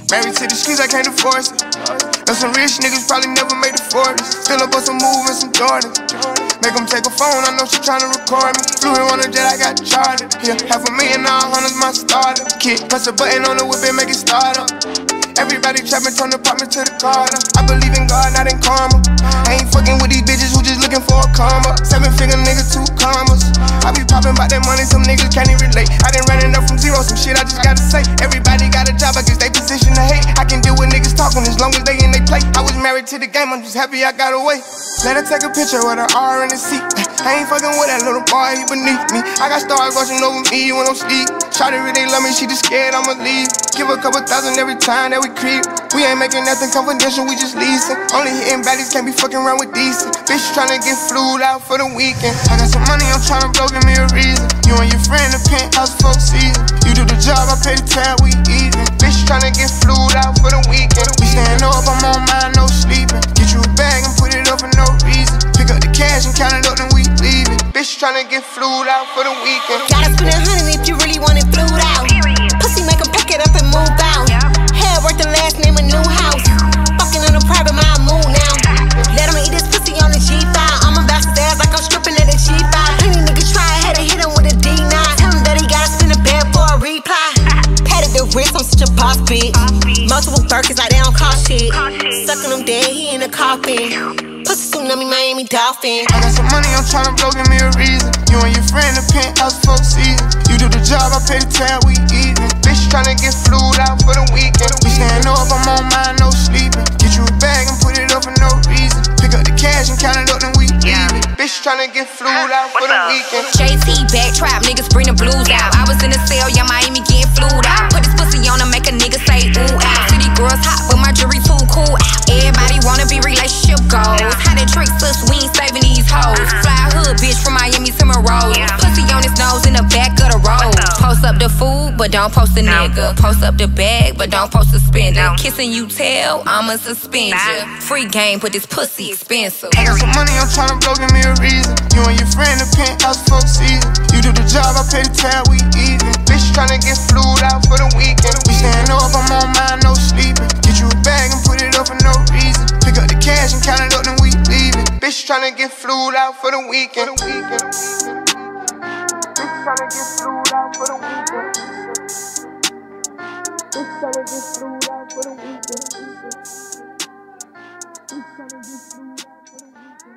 Married to the streets, I can't divorce it. Know some rich niggas probably never made the 40s. Still up on some move and some Jordan. Make them take a phone, I know she tryna record me. Flew her on a jet, I got chartered. Yeah, $500,000, all hundreds, my starter. Kid, press a button on the whip and make it start up. Everybody trapping, turn the apartment to the Carter. I believe in God, not in karma. I ain't fucking with these bitches who just looking for a karma. 7-figure nigga, 2 commas. I be popping about that money, some niggas can't even relate. I done running up from zero, some shit I just gotta say. Everybody got a job, I guess they position to hate. I can deal with niggas talking as long as they in they play. I was married to the game, I'm just happy I got away. Let her take a picture with her R in the seat. I ain't fucking with that little boy, he beneath me. I got stars watching over me when I'm sleep. Shawty really love me, she just scared I'ma leave. Give her a couple thousand every time that we creep. We ain't making nothing confidential, we just leasing. Only hitting baddies, can't be fucking around with decent. Bitch tryna get flued out for the weekend. I got some money, I'm tryna blow, give me a reason. You and your friend, the penthouse for season. You do the job, I pay the tab, we even. Bitch tryna get flued out for the weekend. We staying up, I'm on mine, no sleeping. Get you a bag and put it up for no reason. Pick up the cash and count it up, then we leave it. Bitch tryna get flued out for the weekend. Gotta spend 100 if you really want it flued out. Pussy make 'em pack it up and move out. Hair worth the last name a new house. Fucking on a private, my mood now. Let 'em eat this pussy on the G5. I'ma bounce his ass like I'm stripping at a G5. Any nigga try, had to hit him with a D9. Tell him that he gotta spin a bed for a reply. Patted the wrist, I'm such a boss bitch. Multiple Birkins like they don't cost shit. Sucking him dead, he in the coffin. Pussy tsunami, Miami Dolphin. I got some money, I'm tryna blow, give me a reason. You and your friend, the penthouse for season. You do the job, I pay the tab, we even. Bitch tryna get flued out for the weekend. We staying up, I'm on mine, no sleeping. Get you a bag and put it up for no reason. Pick up the cash and count it up, then we leave it. Bitch tryna get flued out for the weekend. JT back trap, niggas bring the blues out. I was in the cell, yeah, Miami getting flued out. Put this pussy on to make a nigga say ooh out. City girls hot, but my jury too cool out. Everybody wanna be relationship goals. How they tricks us, we ain't saving these hoes. Fly hood bitch from Miami to Monroe. Pussy on his nose in the back of the road. Post up the food, but don't post a nigga. Post up the bag, but don't post a spender. Kissing you tell, I'ma suspend ya. Free game, but this pussy expensive. I got some money, I'm tryna blow, give me a reason. You and your friend, the penthouse for season. You do the job, I pay the tab, we even. Bitch tryna get flued out for the weekend. We staying up, I'm on mine, no sleeping. Get you a bag and put it up for no reason. Pick up the cash and count it up, then we leave it. Bitch tryna get flued out for the weekend. Bitch tryna get flued out for the weekend. Bitch tryna get flued out for the weekend. Bitch tryna get flued out for the weekend.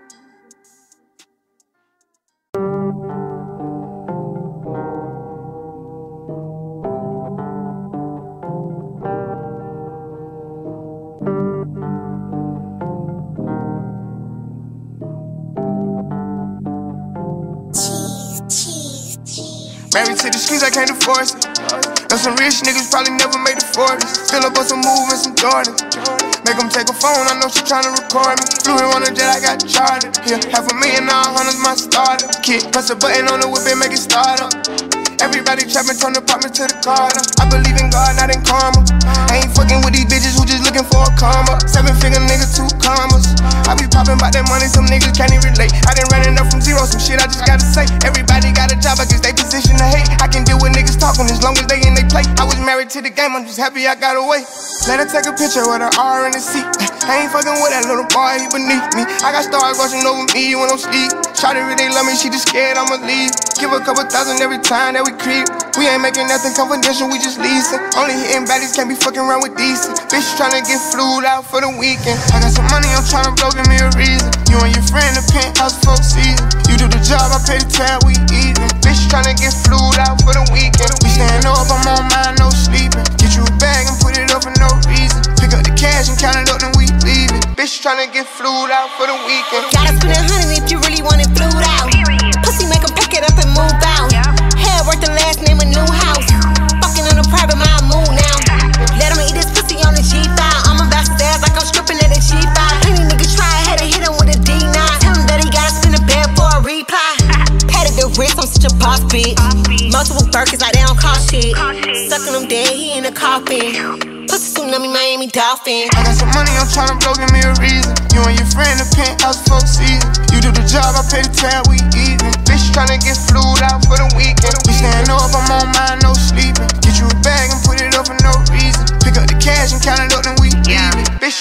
Married to the streets, I can't divorce it. Know some rich niggas probably never made the 40s. Still up on some move and some Jordan. Make them take a phone, I know she tryna record me. Flew her on a jet, I got chartered. Yeah, $500,000, all hundreds, my starter. Kid, press a button on the whip and make it start up. Everybody trapping, turn the apartment to the Carter. I believe in God, not in karma. I ain't fucking with these bitches who just looking for a karma. 7-figure nigga, 2 commas. I be popping about that money, some niggas can't even relate. I done running up from zero, some shit I just gotta say. Everybody got a job, I guess they position to hate. I can deal with niggas talking as long as they in they play. I was married to the game, I'm just happy I got away. Let her take a picture with her R in the seat. I ain't fucking with that little boy, he beneath me. I got stars watching over me when I'm sleep. Shawty really love me, she just scared I'ma leave. Give her a couple thousand every time that we creep. We ain't making nothing confidential, we just leasing. Only hitting baddies, can't be fucking around with decent. Bitch tryna get flued out for the weekend. I got some money, I'm tryna blow, give me a reason. You and your friend, the penthouse for season. You do the job, I pay the tab, we even. Bitch tryna get flued out for the weekend. We staying up, I'm on mine, no sleeping. Get you a bag and put it up for no reason. Pick up the cash and count it up, then we leave it. Bitch tryna get flued out for the weekend. Gotta spend 100 if you really want it flued out. Pussy make 'em pack it up and move out. Hair worth the last name a new house. Fucking on a private, my mood now. Let 'em eat this pussy on the G5. I'ma bounce his ass like I'm stripping at a G5. Any nigga try, had to hit him with a D9. Tell him that he gotta spin a bed for a reply. Patted the wrist, I'm such a boss bitch. Multiple Birkins like they don't cost shit. Sucking him dead, he in the coffin. Pussy tsunami, Miami Dolphin. I got some money, I'm tryna blow, give me a reason. You and your friend, the penthouse for season. You do the job, I pay the tab, we even. Bitch tryna get flued out for the weekend. We staying up, I'm on mine, no sleeping. Get you a bag and put it up for no reason. Pick up the cash and count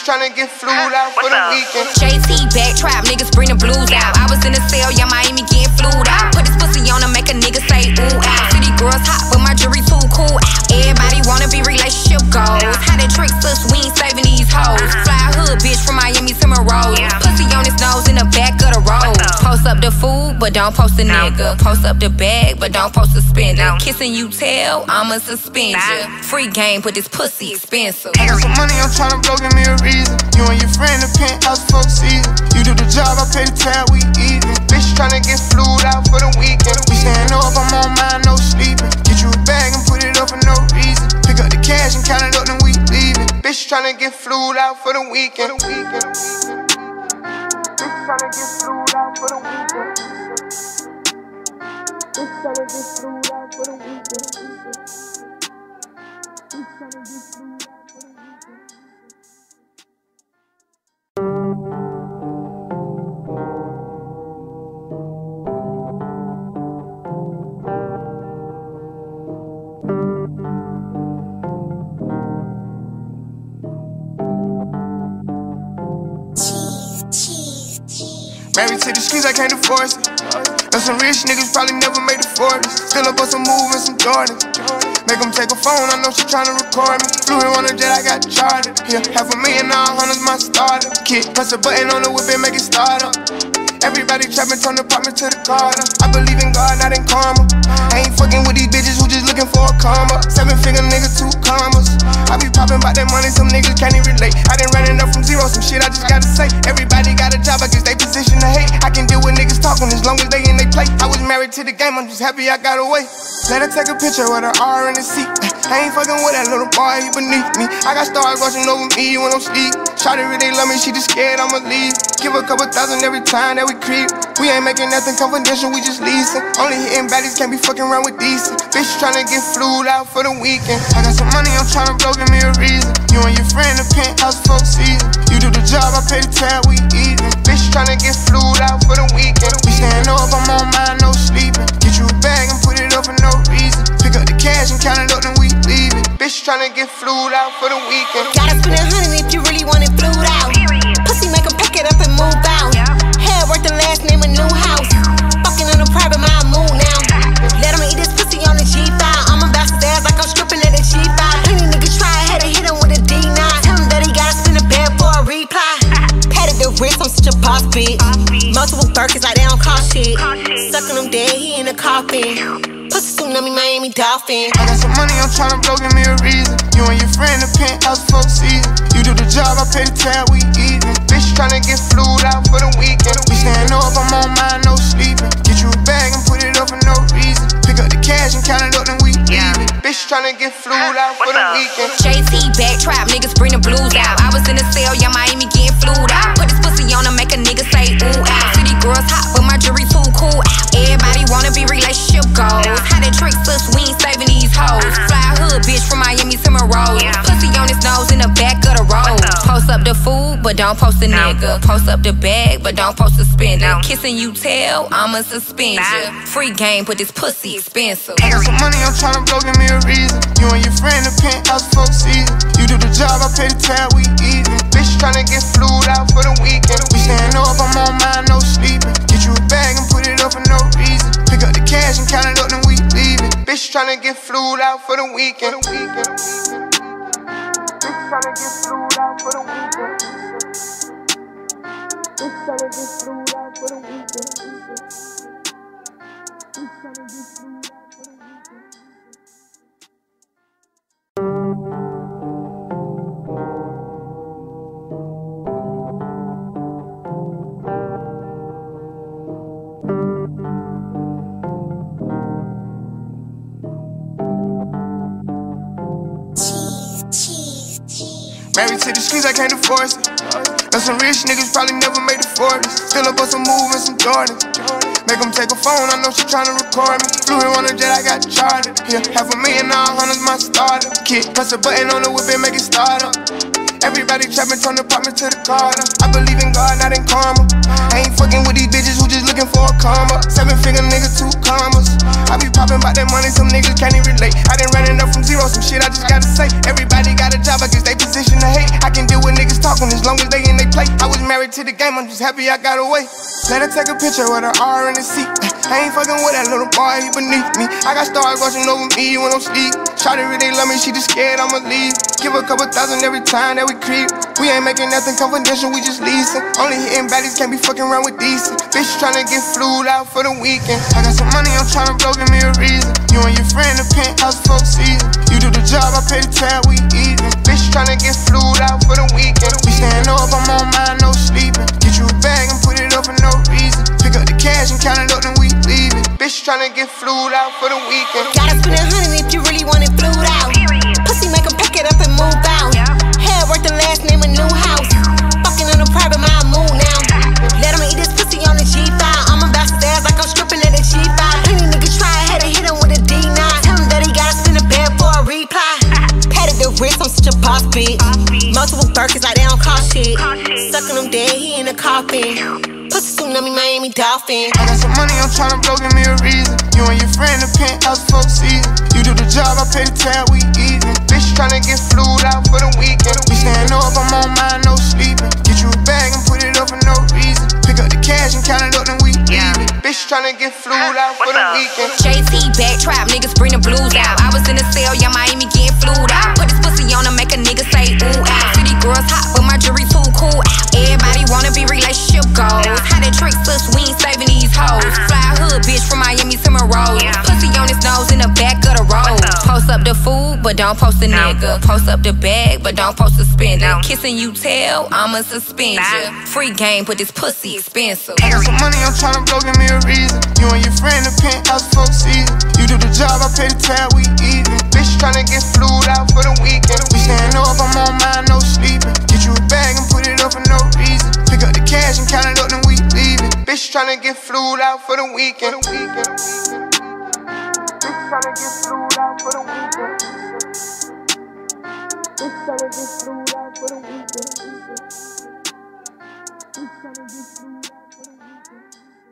Bitch tryna get flued out for the weekend. JT back, trap niggas bring the blues out. I was in the cell, yeah, Miami getting flued out. Put this pussy on to make a nigga say ooh out. City girls hot, but my jury too cool out. Everybody wanna be relationship goals. How they tricks us, we ain't saving these hoes. Fly hood bitch from Miami to Monroe. Pussy on his nose in the back of the road. Post up the food, but don't post a nigga. Post up the bag, but don't post a spender. Kissing you tell, I'ma suspend ya. Free game, but this pussy expensive. I got some money, I'm tryna blow, give me a reason. You and your friend, the penthouse for season. You do the job, I pay the tab, we even. Bitch tryna get flued out for the weekend. We staying up, I'm on mine, no sleeping. Get you a bag and put it up for no reason. Pick up the cash and count it up, then we leaving. Bitch tryna get flued out for the weekend. Bitch tryna get flued out for the weekend. Bitch tryna get flued out for the weekend. Bitch tryna get flued out for the weekend. Married to the streets, I can't divorce it. Know some rich niggas probably never made the 40s. Still up on some move and some Jordans. Make them take a phone, I know she tryna record me. Flew her on a jet, I got chartered. Yeah, $500,000, all hundreds my starter. Kid, press a button on the whip and make it start up. Everybody trapping, turn the apartment to the garden. I believe in God, not in karma. I ain't fucking with these bitches who just looking for a karma. 7-figure nigga, 2 commas. I be popping about that money, some niggas can't even relate. I done running up from zero, some shit I just gotta say. Everybody got a job, I guess they position to hate. I can deal with niggas talking as long as they in they play. I was married to the game, I'm just happy I got away. Let her take a picture with her R in the seat. I ain't fucking with that little boy, he beneath me. I got stars watching over me when I'm sleep. Shawty really love me, she just scared I'ma leave. Give a couple thousand every time that we creep. We ain't making nothing confidential, we just leasing. Only hitting baddies, can't be fucking around with decent. Bitch tryna get flued out for the weekend. I got some money, I'm tryna blow, give me a reason. You and your friend, the penthouse for season. You do the job, I pay the tab, we even. Bitch tryna get flued out for the weekend. We staying up, I'm on mine, no sleeping. Get you a bag and put it up for no reason. Pick up the cash and count it up, then we leaving. Bitch tryna get flued out for the weekend. Gotta spend 100 if you really want it flued out. Pussy make him pack it up and move out. Hair worth the last name, a new house. Fucking on a private, my mood now. Let him eat this pussy on the G5. I'm about to ass like I'm stripping at a G5. Plenty niggas try, had to hit him with a D9. Tell him that he gotta spin a bed for a reply. Patted the wrist, I'm such a boss bitch. Multiple Birkins like they don't cost shit. Sucking him dead, he in the coffin. Pussy tsunami, Miami Dolphin. I got some money, I'm tryna blow, give me a reason. You and your friend, the penthouse for season. You do the job, I pay the tab, we even. Bitch tryna get flued out for the weekend. We staying up, I'm on mine, no sleeping. Get you a bag and put it up for no reason. Pick up the cash and count it up, then we leaving. Bitch tryna get flued out for the weekend. JT back, trap niggas bring the blues out. I was in the cell, yeah, Miami getting flued out. Put this pussy on to make a nigga say ooh out. City girls hot, but my jury too cool out. Everybody wanna be relationship goals. How they tricks us, we ain't saving these hoes. Fly hood bitch from Miami to Monroe. Pussy on his nose in the back of the road. Post up the food, but don't post a nigga. Post up the bag, but don't post a spender. Kissing you tell, I'ma suspend ya. Free game, but this pussy expensive. I got some money, I'm tryna blow, give me a reason. You and your friend, the penthouse for season. You do the job, I pay the tab, we even. Bitch tryna get flued out for the weekend. We staying up, I'm on mine, no sleeping. Get you a bag and put it up for no reason. Pick up the cash and count it up, then we leaving. Bitch tryna get flued out for the weekend. Bitch tryna get flued out for the weekend. Bitch tryna get flued out for the weekend. Bitch tryna get flued out for the weekend. Married to the streets, I can't divorce it. Know some rich niggas probably never made the 40s. Still up on some move and some Jordans. Make them take a phone, I know she tryna record me. Flew her on a jet, I got chartered. Yeah, $500,000, all hundreds my starter. Kid, press a button on the whip and make it start up. Everybody trapping, turn the apartment to the garden. I believe in God, not in karma. I ain't fucking with these bitches who just looking for a karma. 7-figure nigga, 2 commas. I be popping about that money, some niggas can't even relate. I done running up from zero, some shit I just gotta say. Everybody got a job, I guess they position to hate. I can deal with niggas talking as as long as they in they play. I was married to the game, I'm just happy I got away. Let her take a picture with her R in the seat. I ain't fucking with that little boy, he beneath me. I got stars watching over me when I'm sleep. Shawty really love me, she just scared I'ma leave. Give her a couple thousand every time that we creep. We ain't making nothing confidential, we just leasing. Only hitting baddies, can't be fucking around with decent. Bitch tryna get flued out for the weekend. I got some money, I'm tryna blow, give me a reason. You and your friend in the penthouse for season. You do the job, I pay the tab, we even. Bitch tryna get flued out for the weekend. We stand up, I'm on mine, no sleeping. Get you a bag and put it up for no reason. Pick up the cash and count it up, then we leave it. Bitch tryna get flued out for the weekend. Gotta spend 100 if you really want it flued out. Pussy make him pack it up and move out. Hair worth the last name, a new house. Fucking on a private, my mood now. Let him eat this pussy on the G5. I'm about to stairs like I'm stripping at a G5. Plenty niggas try, had to hit him with a D9. Tell him that he gotta spin a bed for a reply. Patted the wrist, I'm such a boss bitch. Multiple Birkins like they don't cost shit. Sucking him dead, he in the coffin. Pussy tsunami, Miami Dolphin. I got some money, I'm tryna blow, give me a reason. You and your friend in the penthouse for season. You do the job, I pay the tab, we even. Bitch tryna get flued out for the weekend. We stand up, I'm on mine, no sleeping. Get you a bag and put it up for no reason. Pick up the cash and count it up, then we leave it. Bitch tryna get flued out for the weekend. JT back trap, niggas bring the blues out. I was in the cell, yeah, Miami getting flued out. Put this pussy on to make a nigga say ooh out. City girls hot, but my jury too cool out. Everybody wanna be relationship goals. How they tricks us, we ain't saving these hoes. Fly hood bitch from Miami to Monroe. Pussy on his nose in the back of the road. Post up the food, but don't post a nigga. Post up the bag, but don't post a spender. Kissing you tell, I'ma suspend ya. Free game, but this pussy expensive. I got some money, I'm tryna blow, give me a reason. You and your friend in the penthouse for season. You do the job, I pay the tab, we even. Bitch tryna get flued out for the weekend. We stand up, I'm on mine, no sleeping. Get you a bag and put it up for no reason. Pick up the cash and count it up, then we leave it. Bitch tryna get flued out for the weekend. Bitch tryna get flued out for the weekend. Bitch tryna get flued out for the weekend. Bitch tryna get flued out for the weekend.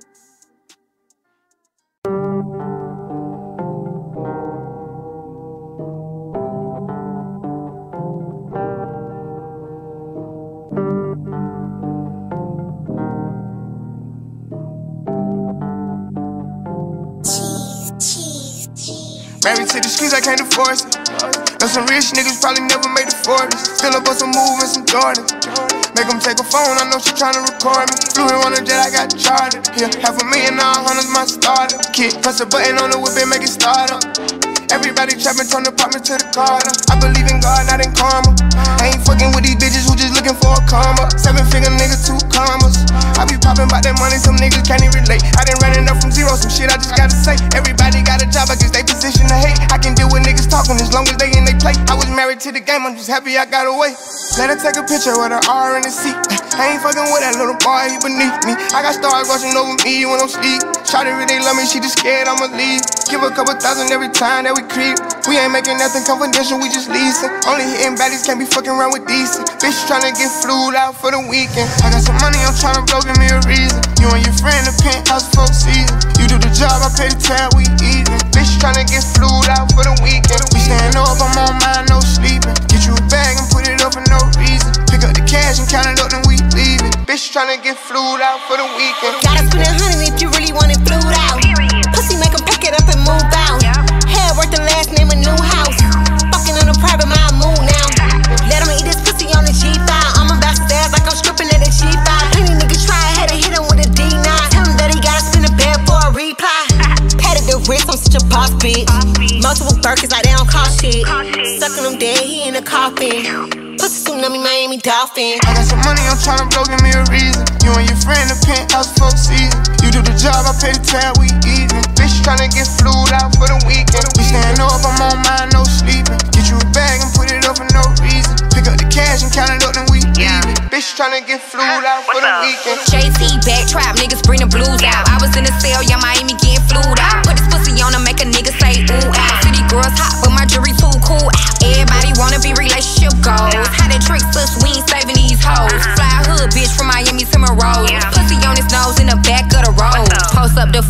Married to the streets, I can't divorce it. Know some rich niggas probably never made the 40s. Still up on some move and some Jordans. Make them take a phone, I know she tryna record me. Flew her on a jet, I got chartered. Yeah, $500,000, all hundreds, my starter. Kid, press a button on the whip and make it start up. Everybody trapping, turn the apartment to the garden. I believe in God, not in karma. I ain't fucking with these bitches who just looking for a karma. 7-figure nigga, 2 commas. I be popping about that money, some niggas can't even relate. I done running up from zero, some shit I just gotta say. Everybody got a job, I guess they position to hate. I can deal with niggas talking as long as they in they play. I was married to the game, I'm just happy I got away. Let her take a picture with her R in the seat. I ain't fucking with that little boy, he beneath me. I got stars watching over me when I'm sleep. Shawty really love me, she just scared I'ma leave. Give her a couple thousand every time that we creep. We ain't making nothing confidential, we just leasing. Only hitting baddies, can't be fucking around with decent. Bitch tryna get flued out for the weekend. I got some money, I'm tryna blow, give me a reason. You and your friend in the penthouse for season. You do the job, I pay the tab, we even. Bitch tryna get flued out for the weekend. We stand up, I'm on mine, no sleeping. Get you a bag and put it up for no reason. Pick up the cash and count it up, then we leave it. Bitch tryna get flued out for the weekend. Gotta spend 100 if you really want it flued out. Pussy make him pack it up and move out. Hair worth the last name, a new house. Fucking on a private, my mood now. Let him eat this pussy on the G5. I'm about to stairs like I'm stripping at a G5. Plenty niggas try, had to hit him with a D9. Tell him that he gotta spin a bed for a reply. Patted the wrist, I'm such a boss bitch. Multiple Birkins like they don't cost shit. Sucking him dead, he in the coffin. Pussy tsunami, Miami Dolphin. I got some money, I'm tryna blow, give me a reason. You and your friend in the penthouse for season. You do the job, I pay the tab, we even. Bitch tryna get flued out for the weekend. We stand up, I'm on mine, no sleeping. Get you a bag and put it up for no reason. Pick up the cash and count it up, then we leave it. Bitch tryna get flued out for the weekend. JT back trap, niggas bring the blues out. I was in the cell, yeah, Miami getting flued out. Put this pussy on to make a nigga say ooh out. City girls hot, but my jury too cool out. Everybody wanna be relationship goals. How they tricks us, we ain't saving these hoes. Fly hood bitch from Miami to Monroe. Pussy on his nose in the back of the road. Post up the food, but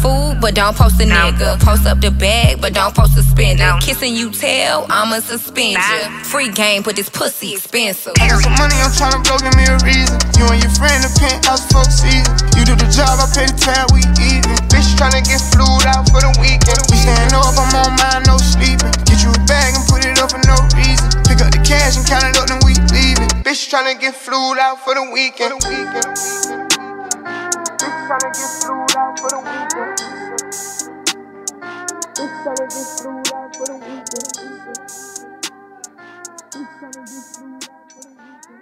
but don't post a nigga. Post up the bag, but don't post a spender. Kissing you tell, I'ma suspend you. Free game, but this pussy expensive. I got some money, I'm tryna blow, give me a reason. You and your friend in penthouse for season. You do the job, I pay the tab, we even. Bitch tryna get flued out for the weekend. We staying up, I'm on mine, no sleeping. Get you a bag and put it up for no reason. Pick up the cash and count it up, then we leaving. Bitch tryna get flued out for the weekend. Bitch tryna get flued out for the weekend. Bitch tryna get flued out for the weekend. Bitch tryna get flued out for the weekend.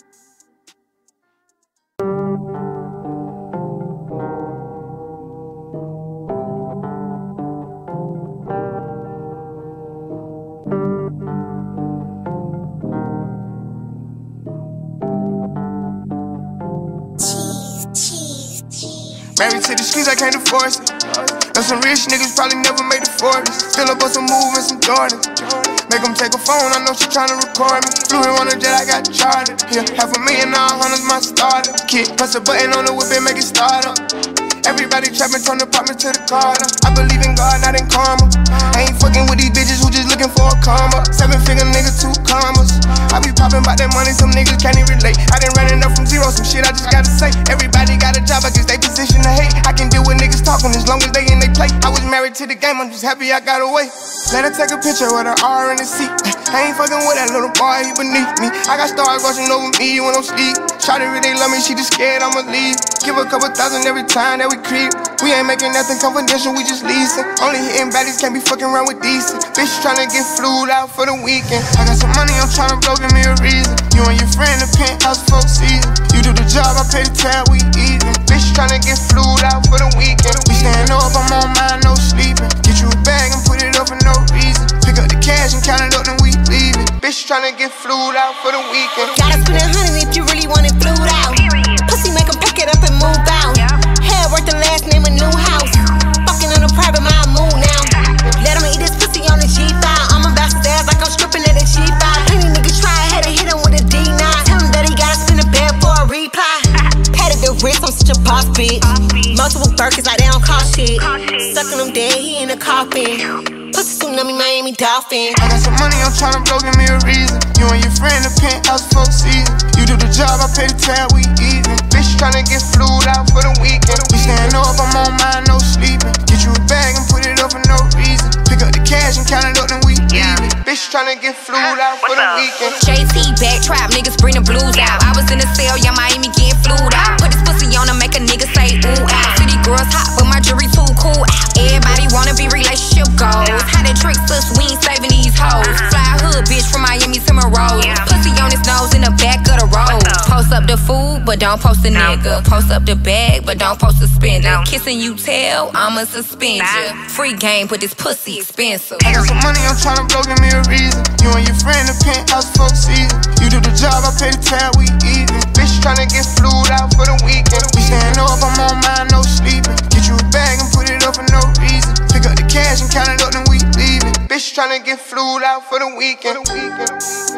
Married to the streets, I can't divorce it. Know some rich niggas probably never made the 40s. Still up on some move and some Jordans. Make them take a phone, I know she tryna record me. Flew her on a jet, I got chartered. Yeah, $500,000, all hundreds my starter. Kid, press a button on the whip and make it start up. Everybody trapping, turn the apartment to the Carter. I believe in God, not in karma. I ain't fucking with these bitches who just looking for a karma. 7-figure nigga, 2 commas. I be popping about that money, some niggas can't even relate. I done running up from zero, some shit I just gotta say. Everybody got a job, I guess they position to hate. I can deal with niggas talking as long as they in they play. I was married to the game, I'm just happy I got away. Let her take a picture with her R in the seat. I ain't fucking with that little boy, he beneath me. I got stars watching over me when I'm sleep. Shawty really love me, she just scared I'ma leave. Give her a couple thousand every time that we creep. We ain't making nothing confidential, we just leasing. Only hitting baddies, can't be fucking around with decent. Bitch tryna get flued out for the weekend. I got some money, I'm tryna blow, give me a reason. You and your friend in penthouse for season. You do the job, I pay the tab, we even. Bitch tryna get flued out for the weekend. We staying up, I'm on mine, no sleeping. Get you a bag and put it up for no reason. Pick up the cash and count it up, then we leave it. Bitch tryna get flued out for the weekend. Gotta spend $100 if you really want it flued out. Pussy make 'em pack it up and move out. Hair worth the last name a new house. Fucking on a private, my mood now. Let 'em eat this pussy on the G5. I'm about to ass like I'm stripping at a G5. Any niggas try, had to hit him with a D9. Tell him that he gotta spin a bed for a reply. Patted the wrist, I'm such a boss bitch. Multiple Birkins like they don't cost shit. Sucking him dead, he in the coffin. Pussy tsunami, Miami Dolphin. I got some money, I'm tryna blow, give me a reason. You and your friend in penthouse for season. You do the job, I pay the tab, we even. Bitch tryna get flued out for the weekend. We staying up, I'm on mine, no sleeping. Get you a bag and put it up for no reason. Pick up the cash and count it up, then we leave it. Bitch tryna get flued out for the weekend. JT back trap, niggas bring the blues out. I was in the cell, yeah, Miami getting flued out. Put this pussy on to make a nigga say ooh out. City girls hot, but my jury too cool out. Everybody wanna be relationship goals. How they tricks us, we ain't saving these hoes. Fly hood bitch from Miami to Monroe. Pussy on his nose in the back of the road. Post up the food, but don't post a nigga. Post up the bag, but don't post a spender. Kissing you tell, I'ma suspend you. Free game, but this pussy expensive. I got some money, I'm tryna blow, give me a reason. You and your friend in penthouse for season. You do the job, I pay the tab, we even. Bitch tryna get flued out for the weekend. We staying up, I'm on mine, no sleeping. Get you a bag and put it up for no reason. Pick up the cash and count it up, then we leave it. Bitch tryna get flued out for the weekend. Bitch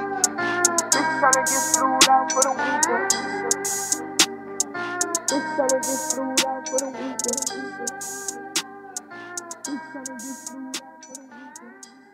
tryna get flued out for the weekend. Bitch tryna get flued out for the weekend. Bitch tryna get flued out for the weekend.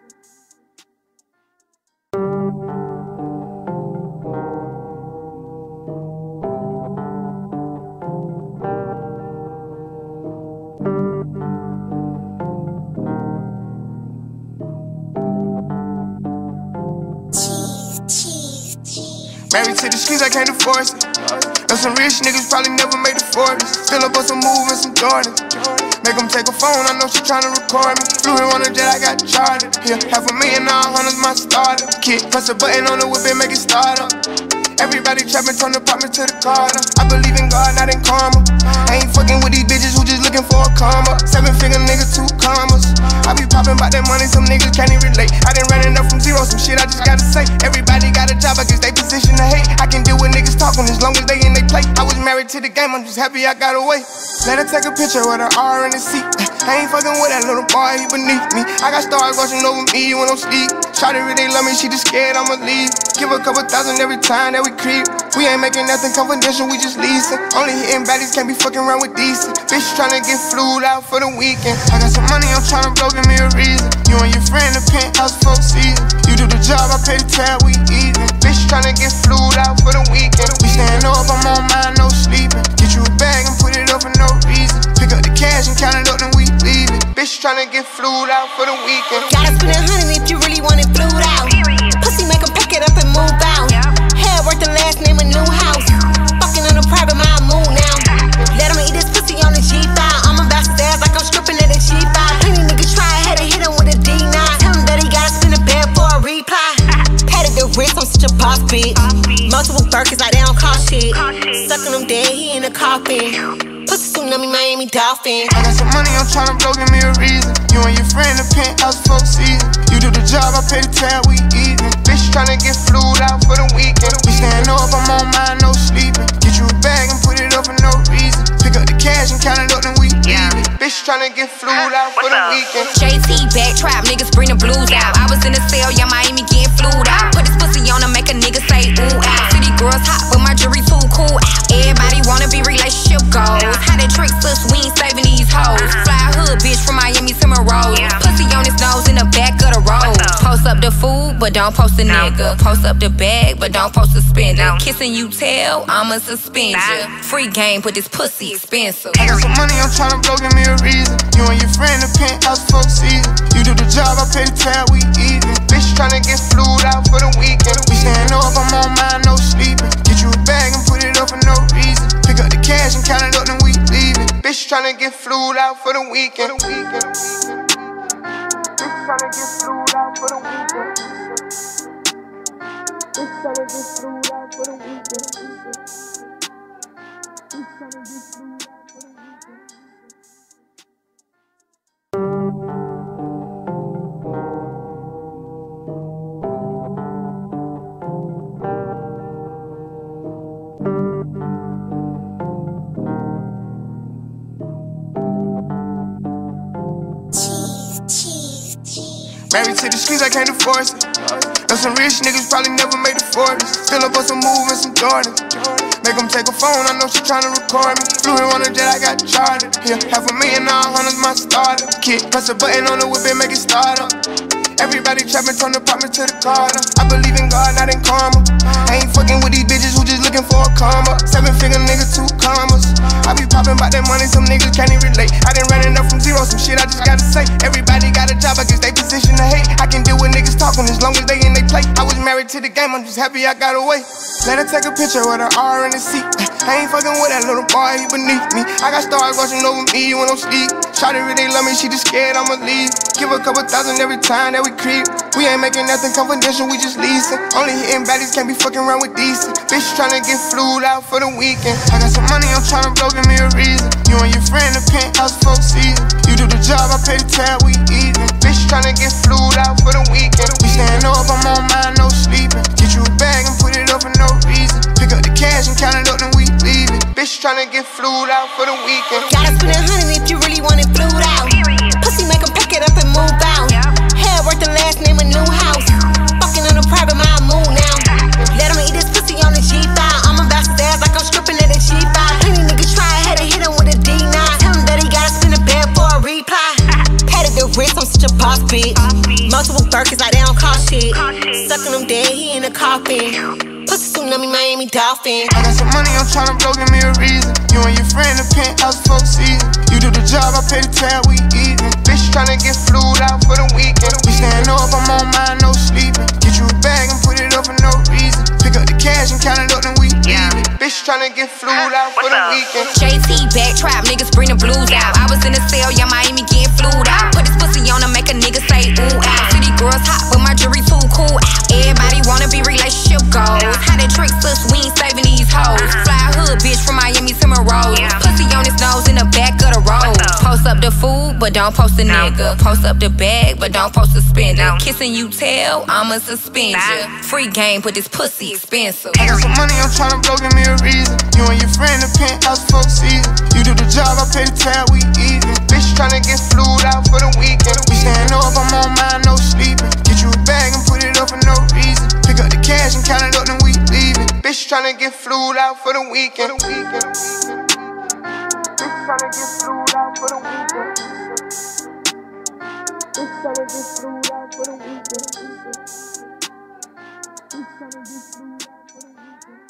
Married to the streets, I can't divorce it. Know some rich niggas probably never made the 40s. Still up on some move and some Jordans. Make them take a phone, I know she tryna record me. Flew her on a jet, I got chartered. Yeah, $500,000, all hundreds my starter. Kid, press a button on the whip and make it start up. Everybody trapping, turn the apartment to the Carter. I believe in God, not in karma. I ain't fucking with these bitches who just looking for a karma. 7-figure nigga, 2 commas. I be popping about that money, some niggas can't even relate. I done running up from zero, some shit I just gotta say. Everybody got a job, I guess they position to hate. I can deal with niggas talking as long as they in they play. I was married married to the game, I'm just happy I got away. Let her take a picture with her R in the seat. I ain't fucking with that little boy, he beneath me. I got stars watching over me when I'm sleep. Shawty really love me, she just scared I'ma leave. Give her a couple thousand every time that we creep. We ain't making nothing confidential, we just leasing. Only hitting baddies, can't be fucking around with decent. Bitch tryna get flued out for the weekend. I got some money, I'm tryna blow, give me a reason. You and your friend in the penthouse for season. You do the job, I pay the tab, we even. Bitch tryna get flued out for the weekend. We stand up, I'm on mine, no sleeping. Get you a bag and put it up for no reason. Pick up the cash and count it up, then we leave it. Bitch tryna get flued out for the weekend. Gotta spend 100 if you really want it flued out. Pussy make 'em pack it up and move out. Hair worth the last name a new house. Fucking on a private, my mood now. Let 'em eat this pussy on the G5. I'ma bounce his ass like I'm stripping at a G5. Plenty niggas try, had to hit him with a D9. Tell him that he gotta spin a bed for a reply. Patted the wrist, I'm such a boss bitch. Multiple Birkins like they don't cost shit. Sucking him dead, he in the coffin. Pussy tsunami, Miami Dolphin. I got some money, I'm tryna blow, give me a reason. You and your friend in the penthouse for season. You do the job, I pay the tab, we even. Bitch tryna get flued out for the weekend. We stand up, I'm on mine, no sleeping. Get you a bag and put it up for no reason. Pick up the cash and count it up, then we leave it. Bitch tryna get flued out for the weekend. JT back trap, niggas bring the blues out. I was in the cell, yeah, Miami getting flued out. Put this pussy on to make a nigga say ooh out. City girls hot, but my jury too cool out. Everybody wanna be relationship goals. How they tricks us, we ain't saving these hoes. Fly hood bitch from Miami to Monroe. Pussy on his nose in the back of the road. Post up the food, but don't post a nigga. Post up the bag, but don't post a spender. Kissing you tell, I'ma suspend ya. Free game, but this pussy expensive. I got some money, I'm tryna blow, give me a reason. You and your friend in the penthouse for season. You do the job, I pay the tab, we even. Bitch tryna get flued out for the weekend. We stand up, I'm on mine, no sleeping. Get you a bag and put it up for no reason. Pick up the cash and count it up, then we leave it. Bitch tryna get flued out for the weekend. Bitch tryna get flued out for the weekend. Bitch tryna get flued out for the weekend. Bitch tryna get flued out for the weekend. Married to the streets, I can't divorce it. Know some rich niggas probably never made a fortune. Still up on some move and some Jordan. Make them take a phone, I know she tryna record me. Flew her on a jet, I got chartered. Yeah, $500,000, all hundreds my starter. Kid, press a button on the whip and make it start up. Everybody trapping, turn the apartment to the Carter. I believe in God, not in karma. I ain't fucking with these bitches who just looking for a karma. 7-figure nigga, 2 commas. I be popping about that money, some niggas can't even relate. I done running up from zero, some shit I just gotta say. Everybody got a job, I guess they position to hate. I can deal with niggas talking as long as they in they play. I was married to the game, I'm just happy I got away. Let her take a picture with her R in the seat. I ain't fucking with that little boy, he beneath me. I got stars watching over me when I'm sleep. Shawty really love me, she just scared I'ma leave. Give her a couple thousand every time that we creep. We ain't making nothing confidential, we just leasing. Only hitting baddies, can't be fucking around with decent. Bitch tryna get flued out for the weekend. I got some money, I'm tryna blow, give me a reason. You and your friend in the penthouse for season. You do the job, I pay the tab, we even. Bitch tryna get flued out for the weekend. We stand up, I'm on mine, no sleeping. Get you a bag and put it up for no reason. Pick up the cash and count it up, then we leave it. Bitch tryna get flued out for the weekend. Gotta spend 100 if you really want it flued out. Pussy make 'em pack it up and move out. Hair worth the last name a new house. Fucking on a private, my mood now. Let 'em eat this pussy on the G5. I'ma bounce his ass like I'm stripping at a G5. Plenty niggas try, had to hit him with a D9. Tell him that he gotta spin a bed for a reply. Patted the wrist, I'm such a boss bitch. Multiple Birkins like they don't cost shit. Sucking him dead, he in the coffin. Pussy tsunami, Miami Dolphin. I got some money, I'm tryna blow, give me a reason. You and your friend in the penthouse for season. You do the job, I pay the tab, we even. Bitch tryna get flued out for the weekend. We stand up, I'm on mine, no sleeping. Get you a bag and put it up for no reason. Pick up the cash and count it up, then we leave it. Bitch tryna get flued out for the weekend. JT back trap, niggas bring the blues out. I was in the cell, yeah, Miami getting flued out. Put this pussy on to make a nigga say ooh out. City girls hot, but my jury too cool out. Everybody wanna be relationship goals. How they tricks us, we ain't saving these hoes. Fly hood bitch from Miami to Monroe. Pussy on his nose in the back of the road. Post up the food, but don't post a nigga. Post up the bag, but don't post a spender. Kissing you tell, I'ma suspend ya. Free game, but this pussy expensive. I got some money, I'm tryna blow, give me a reason. You and your friend, the penthouse, folk season. You do the job, I pay the tab, we even. Bitch tryna get flued out for the weekend. We staying up, I'm on mine, no sleeping. Get you a bag and put it up for no reason. Pick up the cash and count it up, then we leaving. Bitch tryna get flued out for the weekend. Bitch tryna get flued out for the weekend. Bitch tryna get flued out for the weekend. Bitch tryna get flued out for the weekend.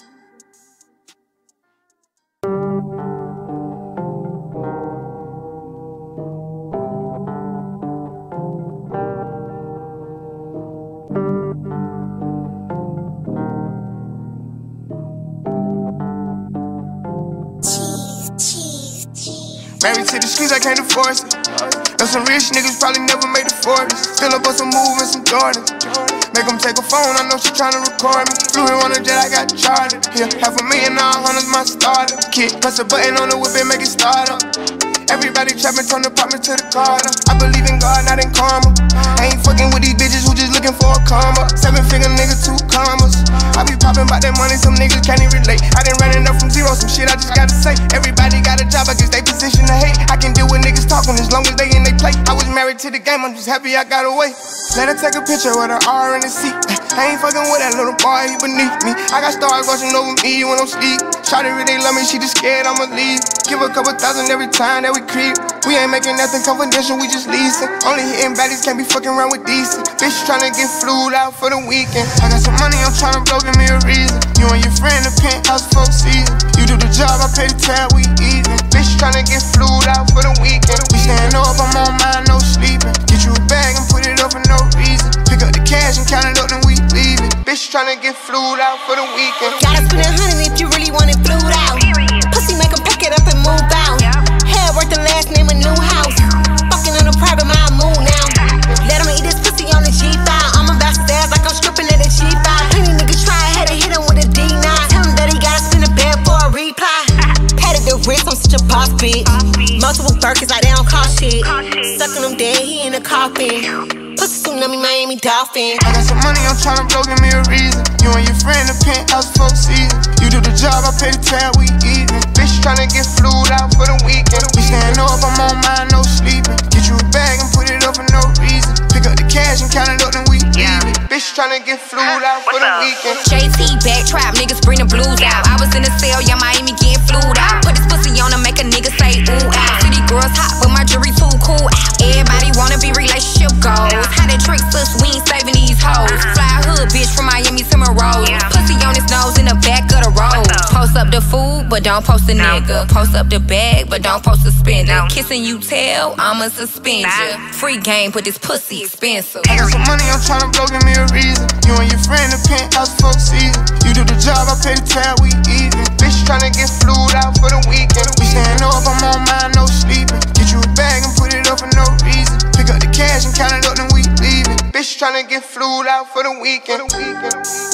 Married to the streets, I can't divorce it. Know some rich niggas probably never made the 40s. Still up on some move and some Jordans. Make them take a phone, I know she tryna record me. Flew here on a jet, I got chartered. Yeah, $500,000, all hundreds my starter. Kid, press a button on the whip and make it start up. Everybody trapping, turn the apartment to the Carter. I believe in God, not in karma. I ain't fucking with these bitches who just looking for a karma. 7-figure nigga, 2 commas. I be popping about that money, some niggas can't even relate. I done running up from zero, some shit I just gotta say. Everybody got a job, I guess they position to hate. I can deal with niggas talking as long as they in they play. I was married to the game, I'm just happy I got away. Let her take a picture with her R in the seat. I ain't fucking with that little boy, he beneath me. I got stars watching over me when I'm sleep. Shawty really love me, she just scared I'ma leave. Give her a couple thousand every time that we creep. We ain't making nothing confidential, we just leasing. Only hitting baddies, can't be fucking around with decent. Bitch tryna get flued out for the weekend. I got some money, I'm tryna blow, give me a reason. You and your friend, the penthouse, folk season. You do the job, I pay the tab, we even. Bitch tryna get flued out for the weekend. We staying up, I'm on mine, no sleeping. Get you a bag and put it up for no reason. Pick up the cash and count it up, then we leave it. Bitch tryna get flued out for the weekend. Gotta spend $100 if you really want it flued out. Pussy make 'em pack it up and move out. Hair worth the last name a new house. Fucking on a private, my mood now. Let 'em eat this pussy on the G5. I'ma bounce his ass like I'm stripping at a G5. Plenty niggas try, had to hit him with a D9. Tell him that he gotta spin a bed for a reply. Patted the wrist, I'm such a boss bitch. Multiple Birkins like they don't cost shit. Sucking him dead, he in the coffin. Pussy tsunami, Miami Dolphin. I got some money, I'm tryna blow, give me a reason. You and your friend, the penthouse, folk season. You do the job, I pay the tab, we even. Bitch tryna get flued out for the weekend. We staying up, I'm on mine, no sleeping. Get you a bag and put it up for no reason. Pick up the cash and count it up, then we leave it. Bitch tryna get flued out for the weekend. JT back trap, niggas bring the blues out. I was in the cell, yeah, Miami getting flued out. Put this pussy on to make a nigga say ooh out. City girls hot, but my jury too cool out. Everybody wanna be relationship goals. How they tricks us, we ain't saving these hoes. Fly hood bitch from Miami to Monroe. Pussy on his nose in the back of the road. Post up the food, but don't post a nigga. Post up the bag, but don't post a spender. Kissing you tell, I'ma suspend ya. Free game, but this pussy expensive. I got some money, I'm tryna blow, give me a reason. You and your friend, the penthouse, folk season. You do the job, I pay the tab, we even. Bitch tryna get flued out for the weekend. We staying up, I'm on mine, no sleeping. Get you a bag and put it up for no reason. Pick up the cash and count it up, then we leave it. Bitch tryna get flued out for the weekend. Bitch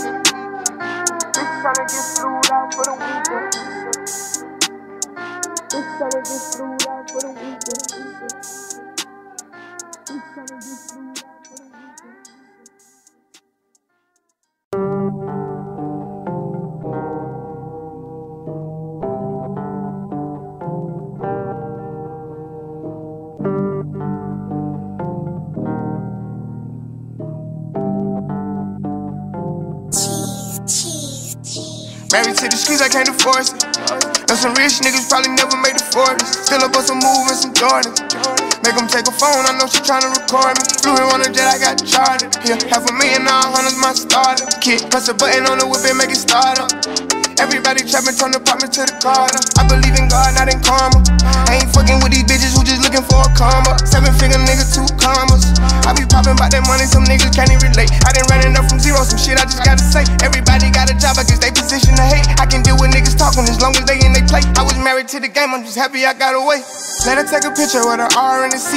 tryna get flued out for the weekend. Bitch tryna get flued out for the weekend. Bitch tryna get flued out for the weekend. Married to the streets, I can't divorce it. Know some rich niggas probably never made the 40s. Still up on some move and some Jordans. Make them take a phone, I know she tryna record me. Flew here on a jet, I got chartered. Yeah, $500,000, all hundreds my starter. Kid, press a button on the whip and make it start up. Everybody trapping, turn the apartment to the Carter. I believe in God, not in karma. I ain't fucking with these bitches who just looking for a karma. 7-figure nigga, 2 commas. I be popping about that money, some niggas can't even relate. I done running up from zero, some shit I just gotta say. Everybody got a job, I guess they position to hate. I can deal with niggas talking as long as they in they play. I was married to the game, I'm just happy I got away. Let her take a picture with her R in the seat.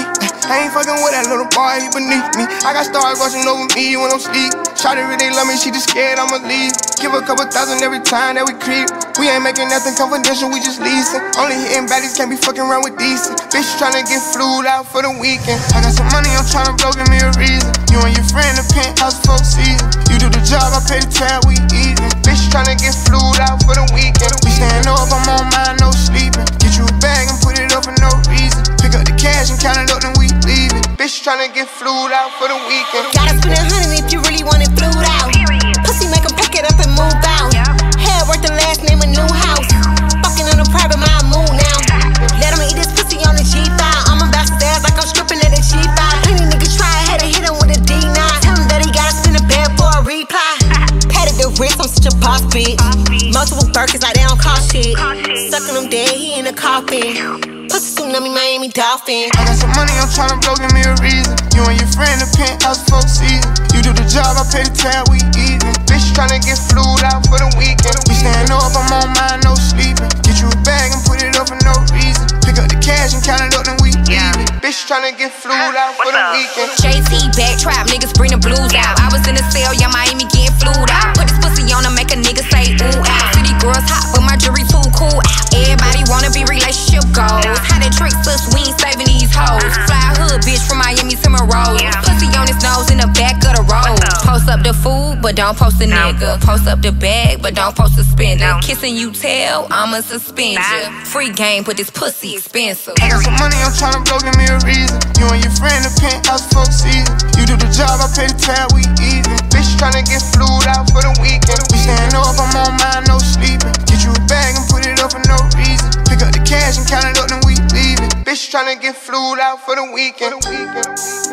I ain't fucking with that little boy, he beneath me. I got stars watching over me when I'm sleep. Shawty really love me, she just scared I'ma leave. Give a couple thousand every time that we creep. We ain't making nothing confidential, we just leasing. Only hitting baddies, can't be fucking around with decent. Bitch tryna get flued out for the weekend. I got some money, I'm tryna blow, give me a reason. You and your friend in the penthouse for season. You do the job, I pay the tab, we even. Bitch tryna get flued out for the weekend. We staying up, I'm on mine, no sleeping. Get you a bag and put it up for no reason. Pick up the cash and count it up, then we leave it. Bitch tryna get flued out for the weekend. Gotta spend 100 if you really want it flued out. Pussy make him pack it up and move out. Hair worth the last name, a new house. Fucking on a private, my mood now. Let him eat this pussy on the G5. I'm about to stairs like I'm stripping at a G5. Plenty niggas try, had to hit him with a D9. Tell him that he gotta spin a bed for a reply. Patted the wrist, I'm such a boss bitch. Multiple Birkins like they don't cost shit. Sucking him dead, he in the coffin. Pussy tsunami, Miami Dolphin. I got some money, I'm tryna blow, give me a reason. You and your friend in the penthouse for season. You do the job, I pay the tab, we even. Bitch tryna get flued out for the weekend. We staying up, I'm on mine, no sleeping. Get you a bag and put it up for no reason. Pick up the cash and count it up, then we leave it. Bitch tryna get flued out for the weekend. JT back trap, niggas bring the blues out. I was in the cell, yeah, Miami getting flued out. Put this pussy on to make a nigga say ooh out. City girls hot, but my jury too cool out. Everybody wanna be relationship goals. How they tricks us, we ain't saving these hoes. Fly hood bitch from Miami to Monroe. Pussy on his nose in the back of the road. Post up the food, but don't post a nigga. Post up the bag, but don't post a spender. Kissing you tell, I'ma suspend ya. Free game, but this pussy expensive. I got some money, I'm tryna blow, give me a reason. You and your friend in the penthouse for season. You do the job, I pay the tab, we even. Bitch tryna get flued out for the weekend. We staying up, I'm on mine, no sleeping. Get you a bag and put it up for no reason. Pick up the cash and count it up, then we leave it. Bitch tryna get flued out for the weekend. Bitch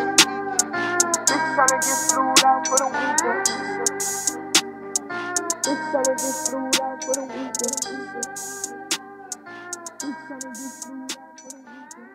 tryna get flued out for the weekend. Bitch tryna get flued out for the weekend. Bitch tryna get flued out for the weekend.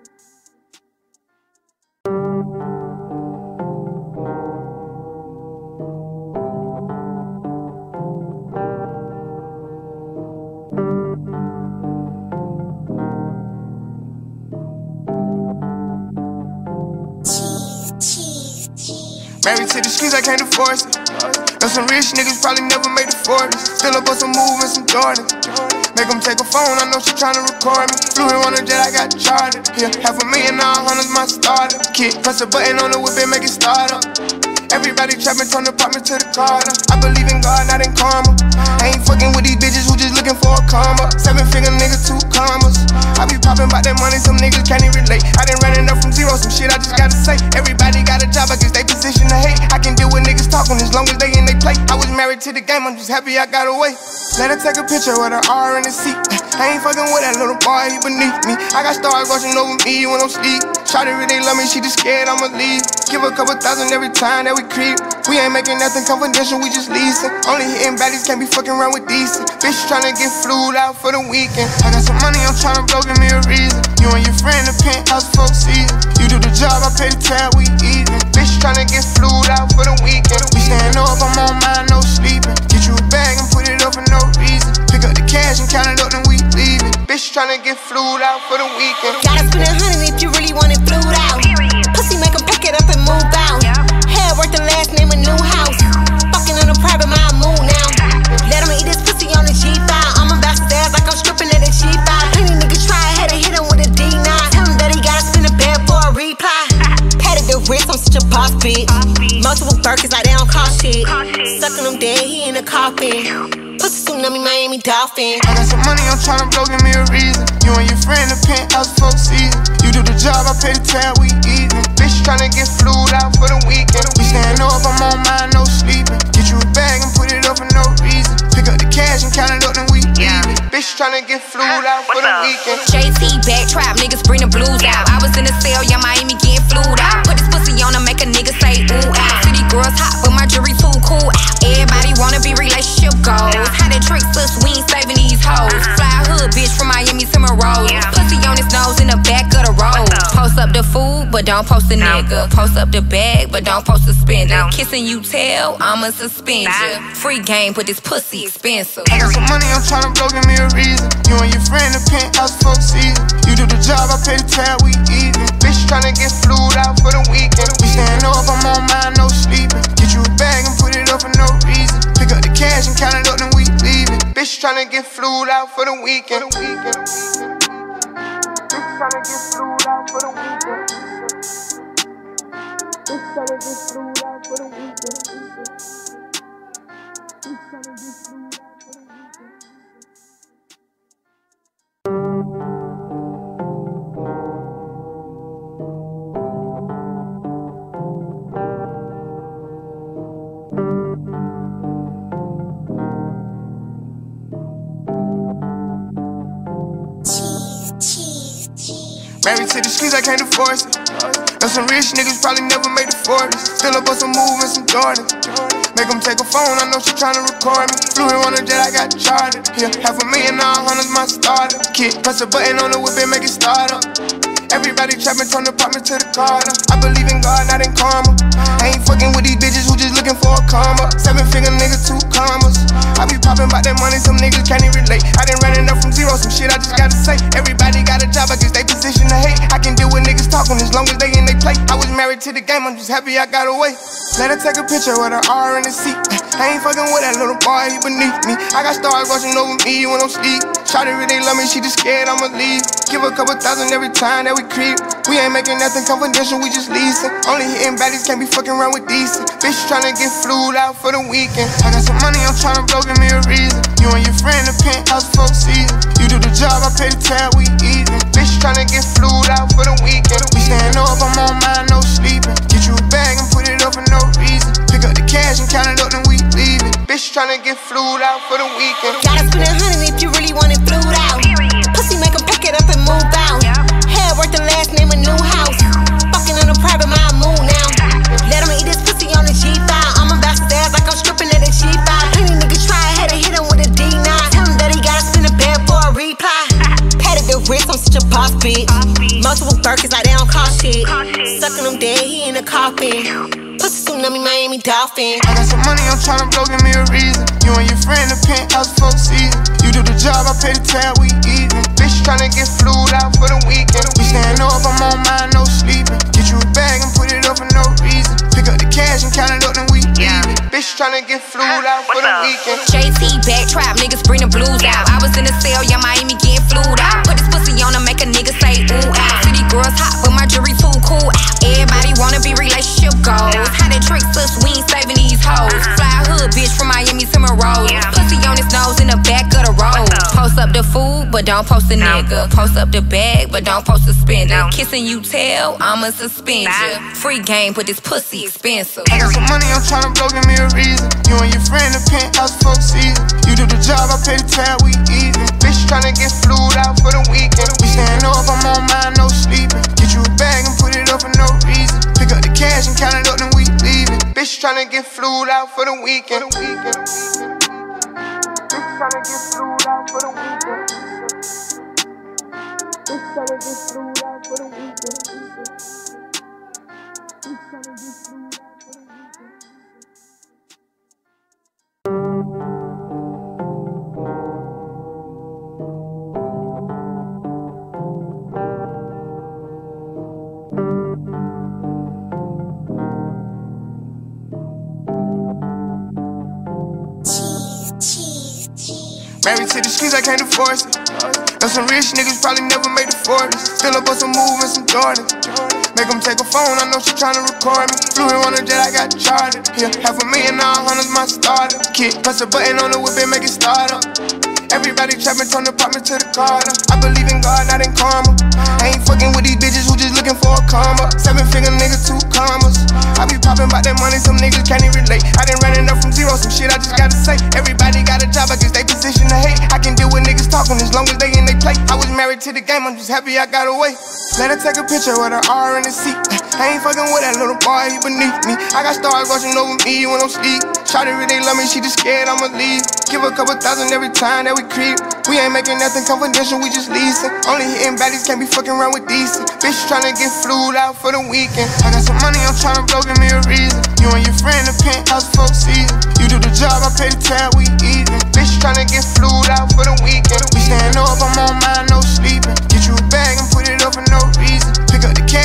Married to the streets, I can't divorce it. Know some rich niggas probably never made the 40s. Still up on some move and some Jordan. Make them take a phone, I know she tryna record me. Flew her on a jet, I got chartered. Yeah, $500,000, all hundreds my starter. Kid, press a button on the whip and make it start up. Everybody trapping, turn the apartment to the Carter. I believe in God, not in karma. I ain't fucking with these bitches who just looking for a karma. 7-figure nigga, 2 commas. I be popping about that money, some niggas can't even relate. I done running up from zero, some shit I just gotta say. Everybody got a job, I guess they position to hate. I can deal with niggas talking as long as they in they play. I was married to the game, I'm just happy I got away. Let her take a picture with her R in the seat. I ain't fucking with that little boy, he beneath me. I got stars watching over me when I'm sleep. Shawty really love me, she just scared I'ma leave. Give a couple thousand every time that we creep. We ain't making nothing confidential, we just leasing. Only hitting baddies, can't be fucking around with decent. Bitch tryna get flued out for the weekend. I got some money, I'm tryna blow, give me a reason. You and your friend in the penthouse for season. You do the job, I pay the tab, we even. Bitch tryna get flued out for the weekend. We staying up, I'm on mine, no sleeping. Get you a bag and put it up for no reason. Pick up the cash and count it up, then we leave it. Bitch tryna get flued out for the weekend. Gotta spend 100 if you really want it flued out. Pussy make him pack it up and move out. Hair worth the last name, a new house. Fucking on a private, my mood now. Let him eat this pussy on the G5. I'm about to stairs like I'm stripping at a G5. Plenty niggas try, had to hit him with a D9. Tell him that he gotta spin a bed for a reply. Patted the wrist, I'm such a boss bitch. Multiple Birkins like they don't cost shit. Sucking him dead, he in the coffin. Pussy tsunami, Miami Dolphin. I got some money, I'm tryna blow, give me a reason. You and your friend in the penthouse for season. You do the job, I pay the tab, we even. Bitch tryna get flued out for the weekend. We staying up, I'm on mine, no sleeping. Get you a bag and put it up for no reason. Pick up the cash and count it up, then we leave it. Bitch tryna get flued out for the weekend. JT back trap, niggas bring the blues out. I was in the cell, yeah, Miami getting flued out. Put this pussy on to make a nigga say ooh out. City girls hot, but my jury too cool out. Everybody wanna be relationship goals. How they tricks us, we ain't saving these hoes. Fly hood bitch from Miami to Monroe. Pussy on his nose in the back of the road. Post up the food, but don't post a nigga. Post up the bag, but don't post a spender. Kissing you tell, I'ma suspend ya. Free game, but this pussy expensive. I got some money, I'm tryna blow, give me a reason. You and your friend in the penthouse for season. You do the job, I pay the tab, we even. Bitch tryna get flued out for the weekend. We staying up, I'm on mine, no sleeping. Get you a bag and put it up for no reason. Pick up the cash and count it up, then we leaving. Bitch tryna get flued out for the weekend. Bitch tryna get flued out for the weekend. Bitch tryna get flued out for the weekend. Bitch tryna get flued out for the weekend. Married to the streets, I can't divorce it. Know some rich niggas probably never made the 40s. Still up on some move and some Jordan. Make them take a phone, I know she tryna record me. Flew her on a jet, I got chartered. Yeah, $500,000, all hundreds my starter. Kid, press a button on the whip and make it start up. Everybody trapping, turn the apartment to the Carter. I believe in God, not in karma. I ain't fucking with these bitches who just looking for a karma. 7-figure nigga, 2 commas. I be popping about that money, some niggas can't even relate. I done running up from zero, some shit I just gotta say. Everybody got a job, I guess they position to hate. I can deal with niggas talking as long as they in they play. I was married to the game, I'm just happy I got away. Let her take a picture with her R in the seat. I ain't fucking with that little boy, he beneath me. I got stars watching over me when I'm sleep. Shawty really love me, she just scared I'ma leave. Give her a couple thousand every time that we creep. We ain't making nothing confidential, we just leasing. Only hitting baddies, can't be fucking around with decent. Bitch tryna get flued out for the weekend. I got some money, I'm tryna blow, give me a reason. You and your friend, the penthouse 4 season. You do the job, I pay the tab, we even. Bitch tryna get flued out for the weekend. We staying up, I'm on mine, no sleeping. Get you a bag and put it up for no reason. Pick up the cash and count it up, then we leave it. Bitch tryna get flued out for the weekend. Gotta spend $100 if you really want it flued out. Pussy make 'em pack it up and move out. Hair worth the last name a new house. Fucking on a private, my mood now. Let 'em eat this pussy on the G5. I'ma bounce his ass like I'm stripping at a G5. Plenty niggas try, had to hit him with a D9. Tell him that he gotta spin a bed for a reply. Patted the wrist, I'm such a boss bitch. Multiple Birkins like they don't cost shit. Sucking him dead, he in the coffin. Pussy tsunami, Miami Dolphin. I got some money, I'm tryna blow, give me a reason. You and your friend, the penthouse 4 season. You do the job, I pay the tab, we even. Bitch tryna get flued out for the weekend. We staying up, I'm on mine, no sleeping. Get you a bag and put it up for no reason. Pick up the cash and count it up, then we leave it. Bitch tryna get flued out for the weekend. JT back trap, niggas bring the blues out. I was in the cell, yeah, Miami getting flued out. Put this pussy on to make a nigga say ooh out. City girls hot, but my jury too cool out. Everybody wanna be relationship goals. How they tricks us, we ain't saving these hoes. Fly hood bitch from Miami to Monroe. Pussy on his nose in the back of the road. Post up the food, but don't post a nigga. Post up the bag, but don't post a spender. Kissing you tell, I'ma suspend ya. Free game, but this pussy expensive. I got some money, I'm tryna blow, give me a reason. You and your friend, the penthouse 4 season. You do the job, I pay the tab, we even. Bitch tryna get flued out for the weekend. We staying up, I'm on mine, no sleeping. Get you a bag and put it up for no reason. Pick up the cash and count it up, then we leave it. Bitch tryna get flued out for the weekend. Bitch tryna get flued out for the weekend. Bitch tryna get flued out for the weekend. Bitch tryna get flued out for the weekend. Married to the streets, I can't divorce it. Know some rich niggas probably never made the 40s. Still up on some move and some Jordan. Make them take a phone, I know she tryna record me. Flew her on a jet, I got chartered. Yeah, $500,000, all hundreds my starter. Kid, press a button on the whip and make it start up. Everybody trapping, turn the apartment to the Carter. I believe in God, not in karma. I ain't fucking with these bitches who just looking for a karma. 7-figure nigga, 2 commas. I be popping about that money, some niggas can't even relate. I done running up from zero, some shit I just gotta say. Everybody got a job, I guess they position to hate. I can deal with niggas talking as long as they in they play. I was married to the game, I'm just happy I got away. Let her take a picture with her R in the seat. I ain't fucking with that little boy, he beneath me. I got stars watching over me when I'm sleep. Shawty really love me, she just scared I'ma leave. Give her a couple thousand every time that we creep. We ain't making nothing confidential, we just leasing. Only hitting baddies, can't be fucking around with decent. Bitch tryna get flued out for the weekend. I got some money, I'm tryna blow, give me a reason. You and your friend, the penthouse 4 season. You do the job, I pay the tab, we even. Bitch tryna get flued out for the weekend. We staying up, I'm on mine, no sleeping. Get you a bag and put it up for no reason. Pick up the cash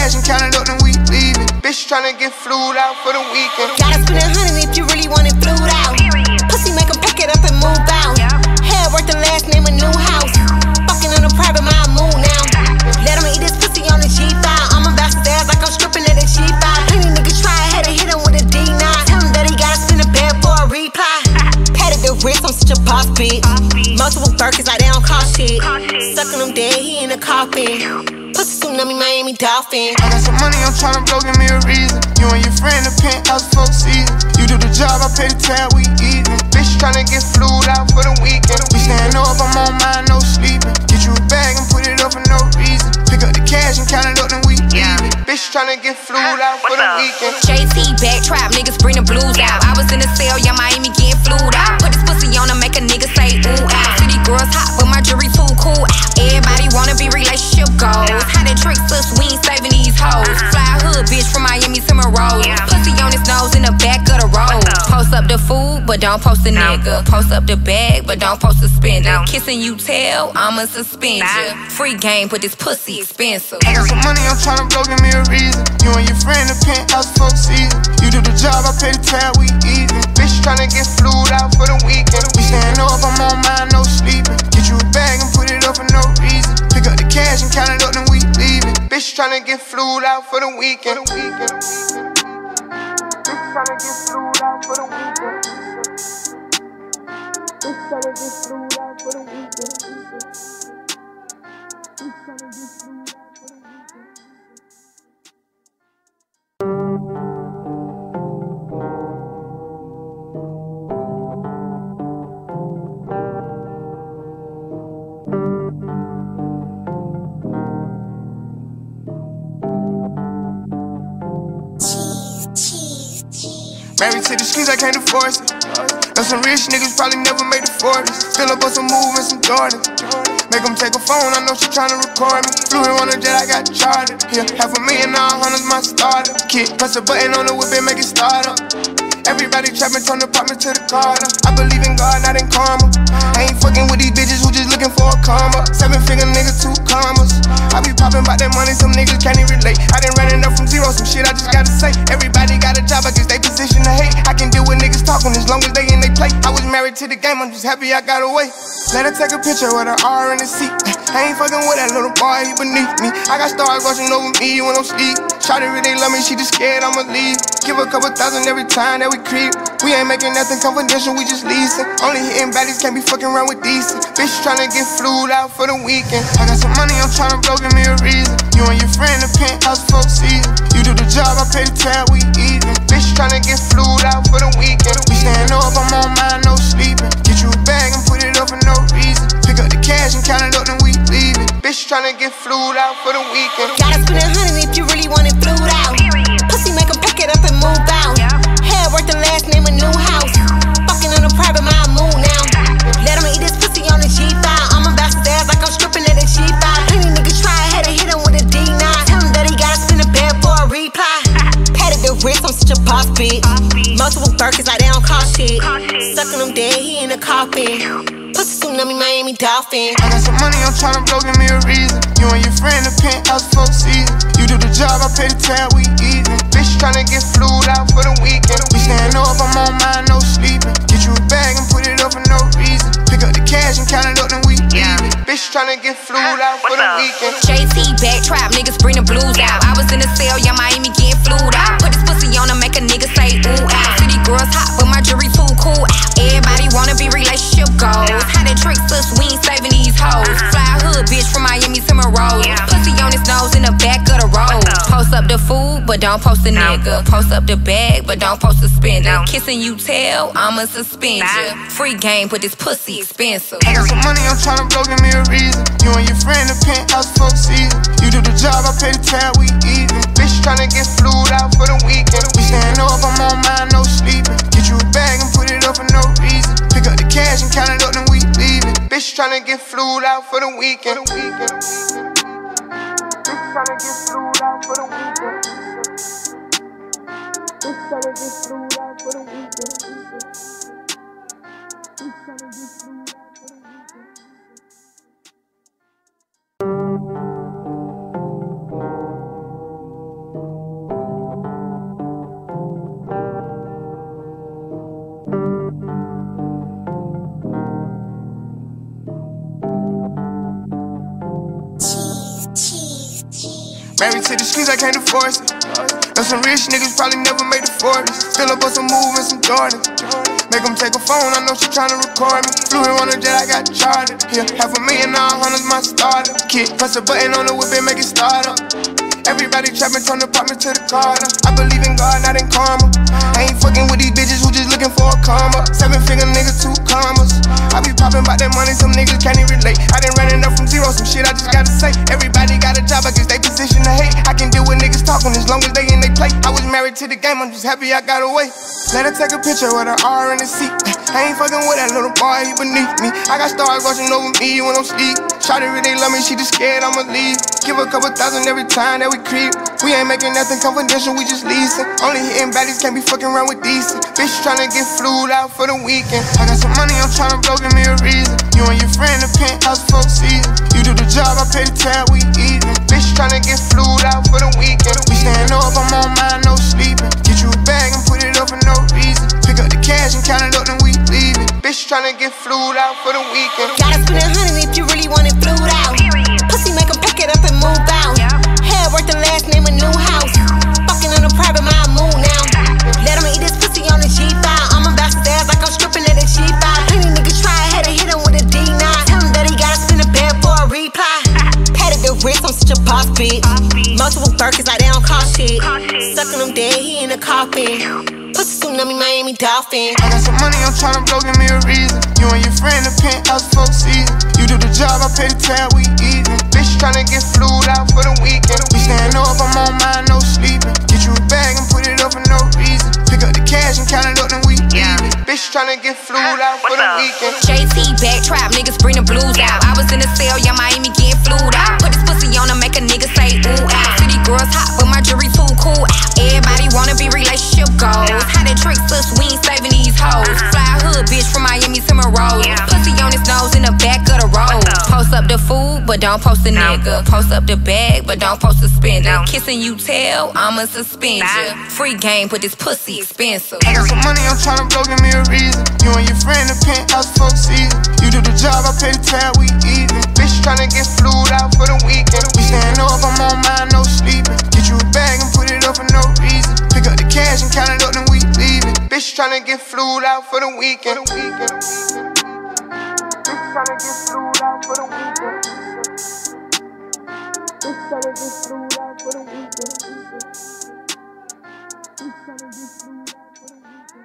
cash and count it up, then we leave it. Bitch tryna get flued out for the weekend. Gotta spend 100 if you really want it flued out. Pussy make 'em pack it up and move out. Hair worth the last name a new house. Fucking on a private, my mood now. Let 'em eat this pussy on the G5. I'ma bounce his ass like I'm stripping at a G5. Any nigga try, had to hit him with a D9. Tell him that he gotta spin a bed for a reply. Patted the wrist, I'm such a boss bitch. Multiple Birkins like they don't cost shit. Sucking him dead, he in the coffin. Pussy tsunami, Miami Dolphin. I got some money, I'm tryna blow, give me a reason. You and your friend, the penthouse for season. You do the job, I pay the tab, we even. Bitch tryna get flued out for the weekend. We stand up, I'm on mine, no sleeping. Get you a bag and put it up for no reason. Pick up the cash and count it up, then we leave it. Bitch tryna get flued out for the weekend. JT back trap, niggas bring the blues out. I was in the cell, yeah, Miami getting flued out. Put this pussy on to make a nigga say ooh out. City girls hot, but my jury too cool. Everybody wanna be relationship goals. How they tricks us, we ain't saving these hoes. Fly hood bitch from Miami to Monroe. Pussy on his nose in the back of the road. Post up the food, but don't post a nigga. Post up the bag, but don't post a spender. Kissing you tell, I'ma suspend ya. Free game, but this pussy expensive. I got some money, I'm tryna blow, give me a reason. You and your friend, the penthouse for season. You do the job, I pay the tab, we even. Bitch tryna get flued out for the weekend. We stand up, I'm on mine, no sleeping. Get you a bag and put it up for no reason. Pick up the cash and count it up, then we leave it. Bitch tryna get flued out for the weekend. Bitch tryna get flued out for the weekend. Bitch tryna get flued out for the weekend. Bitch tryna get flued out for the weekend. Married to the streets, I can't divorce it. Know some rich niggas probably never made the 40s. Still up on some move and some Jordans. Make them take a phone, I know she tryna record me. Flew her on a jet, I got chartered. Yeah, $500,000, all hundreds my starter. Kid, press a button on the whip and make it start up. Everybody trapping, turn the apartment to the Carter. I believe in God, not in karma. I ain't fucking with these bitches who just looking for a karma. 7-figure nigga, 2 commas. I be popping about that money, some niggas can't even relate. I done running up from zero, some shit I just gotta say. Everybody got a job, I guess they position to hate. I can deal with niggas talking as long as they in they play. I was married to the game, I'm just happy I got away. Let her take a picture with her R in the seat. I ain't fucking with that little boy, he beneath me. I got stars watching over me when I'm sleep. Shawty really love me, she just scared I'ma leave. Give her a couple thousand every time that we creep. We ain't making nothing confidential, we just leasing. Only hitting baddies, can't be fucking around with decent. Bitch tryna get flued out for the weekend. I got some money, I'm tryna blow, give me a reason. You and your friend, the penthouse for season. You do the job, I pay the tab, we even. Bitch tryna get flued out for the weekend. We stand up, I'm on mine, no sleeping. Get you a bag and put it up for no reason. Pick up the cash and count it up, then we leave it. Bitch tryna get flued out for the weekend. Gotta spend 100 if you really want it flued out. Pussy make 'em pack it up and move out. Hair worth the last name a new house. Fucking on a private, my mood now. Let 'em eat this pussy on the G5. I'ma bounce his ass like I'm stripping at a G5. Any nigga try, had to hit him with a D9. Tell him that he gotta spin a bed for a reply. Patted the wrist, I'm such a boss bitch. Multiple Birkins like they don't cost shit. Sucking him dead, he in the coffin. Pussy tsunami, Miami Dolphin. I got some money, I'm tryna blow, give me a reason. You and your friend, the penthouse for season. You do the job, I pay the tab, we even. Bitch tryna get flued out for the weekend. We stand up, I'm on mine, no sleeping. Get you a bag and put it up for no reason. Pick up the cash and count it up, then we leave it. Bitch tryna get flued out for the weekend. JT back trap, niggas bring the blues out. I was in the cell, yeah, Miami getting flued out. Put this pussy on to make a nigga say ooh out. City girls hot, but my jury too cool. Everybody wanna be relationship goals. How they tricks us, we ain't saving these hoes. Fly hood bitch from Miami to Monroe. Pussy on his nose in the back of the road. Post up the food, but don't post a nigga. Post up the bag, but don't post a spender. Kissing you tell, I'ma suspend ya. Free game, but this pussy expensive. I got some money, I'm tryna blow, give me a reason. You and your friend, the penthouse for season. You do the job, I pay the tab, we even. Bitch tryna get flued out for the weekend. We stand up, I'm on mine, no sleeping. Get you a bag and put it up for no reason. Pick up the cash and count it up, then we leave it. Bitch tryna get flued out for the weekend. Bitch tryna get flued out for the weekend. Bitch tryna get flued out for the weekend. Bitch tryna get flued out for the weekend. Married to the streets, I can't divorce it. Know some rich niggas probably never made the 40s. Still up on some move and some Jordan. Make them take a phone, I know she tryna record me. Flew her on a jet, I got chartered. Yeah, $500,000, all hundreds, my starter. Kid, press a button on the whip and make it start up. Everybody trapping, turn the apartment to the Carter. I believe in God, not in karma. I ain't fucking with these bitches who just looking for a karma. 7-figure nigga, 2 commas. I be popping about that money, some niggas can't even relate. I done running up from zero, some shit I just gotta say. Everybody got a job, I guess they position to hate. I can deal with niggas talking as long as they in they play. I was married to the game, I'm just happy I got away. Let her take a picture with her R in the seat. I ain't fucking with that little boy, he beneath me. I got stars watching over me when I'm sleep. Shawty really love me, she just scared I'ma leave. Give her a couple thousand every time that we creep. We ain't making nothing confidential, we just leasing. Only hitting baddies, can't be fucking around with decent. Bitch tryna get flued out for the weekend. I got some money, I'm tryna blow, give me a reason. You and your friend, the penthouse for season. You do the job, I pay the tab, we even. Bitch tryna get flued out for the weekend. We staying up, I'm on mine, no sleeping. Get you a bag and put it up for no reason. Pick up the cash and count it up, then we leave it. Bitch tryna get flued out for the weekend. Gotta spend $100 if you really want it flued out. Pussy make 'em pack it up and move out. Hair worth the last name a new house. Fucking on a private, my mood now. Let 'em eat this pussy on the G5. I'm about to ass like I'm stripping at a G5. Any niggas try, had to hit him with a D9. Tell him that he gotta spin a bed for a reply. Patted the wrist, I'm such a boss bitch. Multiple Birkins like they don't cost shit. Sucking him dead, he in the coffin. Pussy tsunami, Miami Dolphin. I got some money, I'm tryna blow, give me a reason. You and your friend, the penthouse for season. You do the job, I pay the tab, we even. Bitch tryna get flued out for the weekend. We staying up, I'm on mine, no sleeping. Get you a bag and put it up for no reason. Pick up the cash and count it up, then we leave it. Bitch tryna get flued out for the weekend. JT back trap, niggas bring the blues out. I was in the cell, yeah, Miami getting flued out. Put this pussy on to make a nigga say ooh out. City girls hot, but my jury too cool out. Everybody wanna be relationship goals. How they tricks us, we ain't saving these hoes. Fly hood bitch from Miami to Monroe. Pussy on his nose in the back of the road. Post up the food, but don't post a nigga. Post up the bag, but don't post a spender. Kissing you tell, I'ma suspend ya. Free game, but this pussy expensive. I got some money, I'm tryna blow, give me a reason. You and your friend, the penthouse for season. You do the job, I pay the tab, we even. Bitch tryna get flued out for the weekend. We staying up, I'm on mine, no sleeping. Get you a bag and put it up for no reason. Pick up the cash and count it up, then we leave it. Bitch tryna get flued out for the weekend. Bitch tryna get flued out for the weekend. Bitch tryna get flued out for the weekend. Bitch tryna get flued out for the weekend.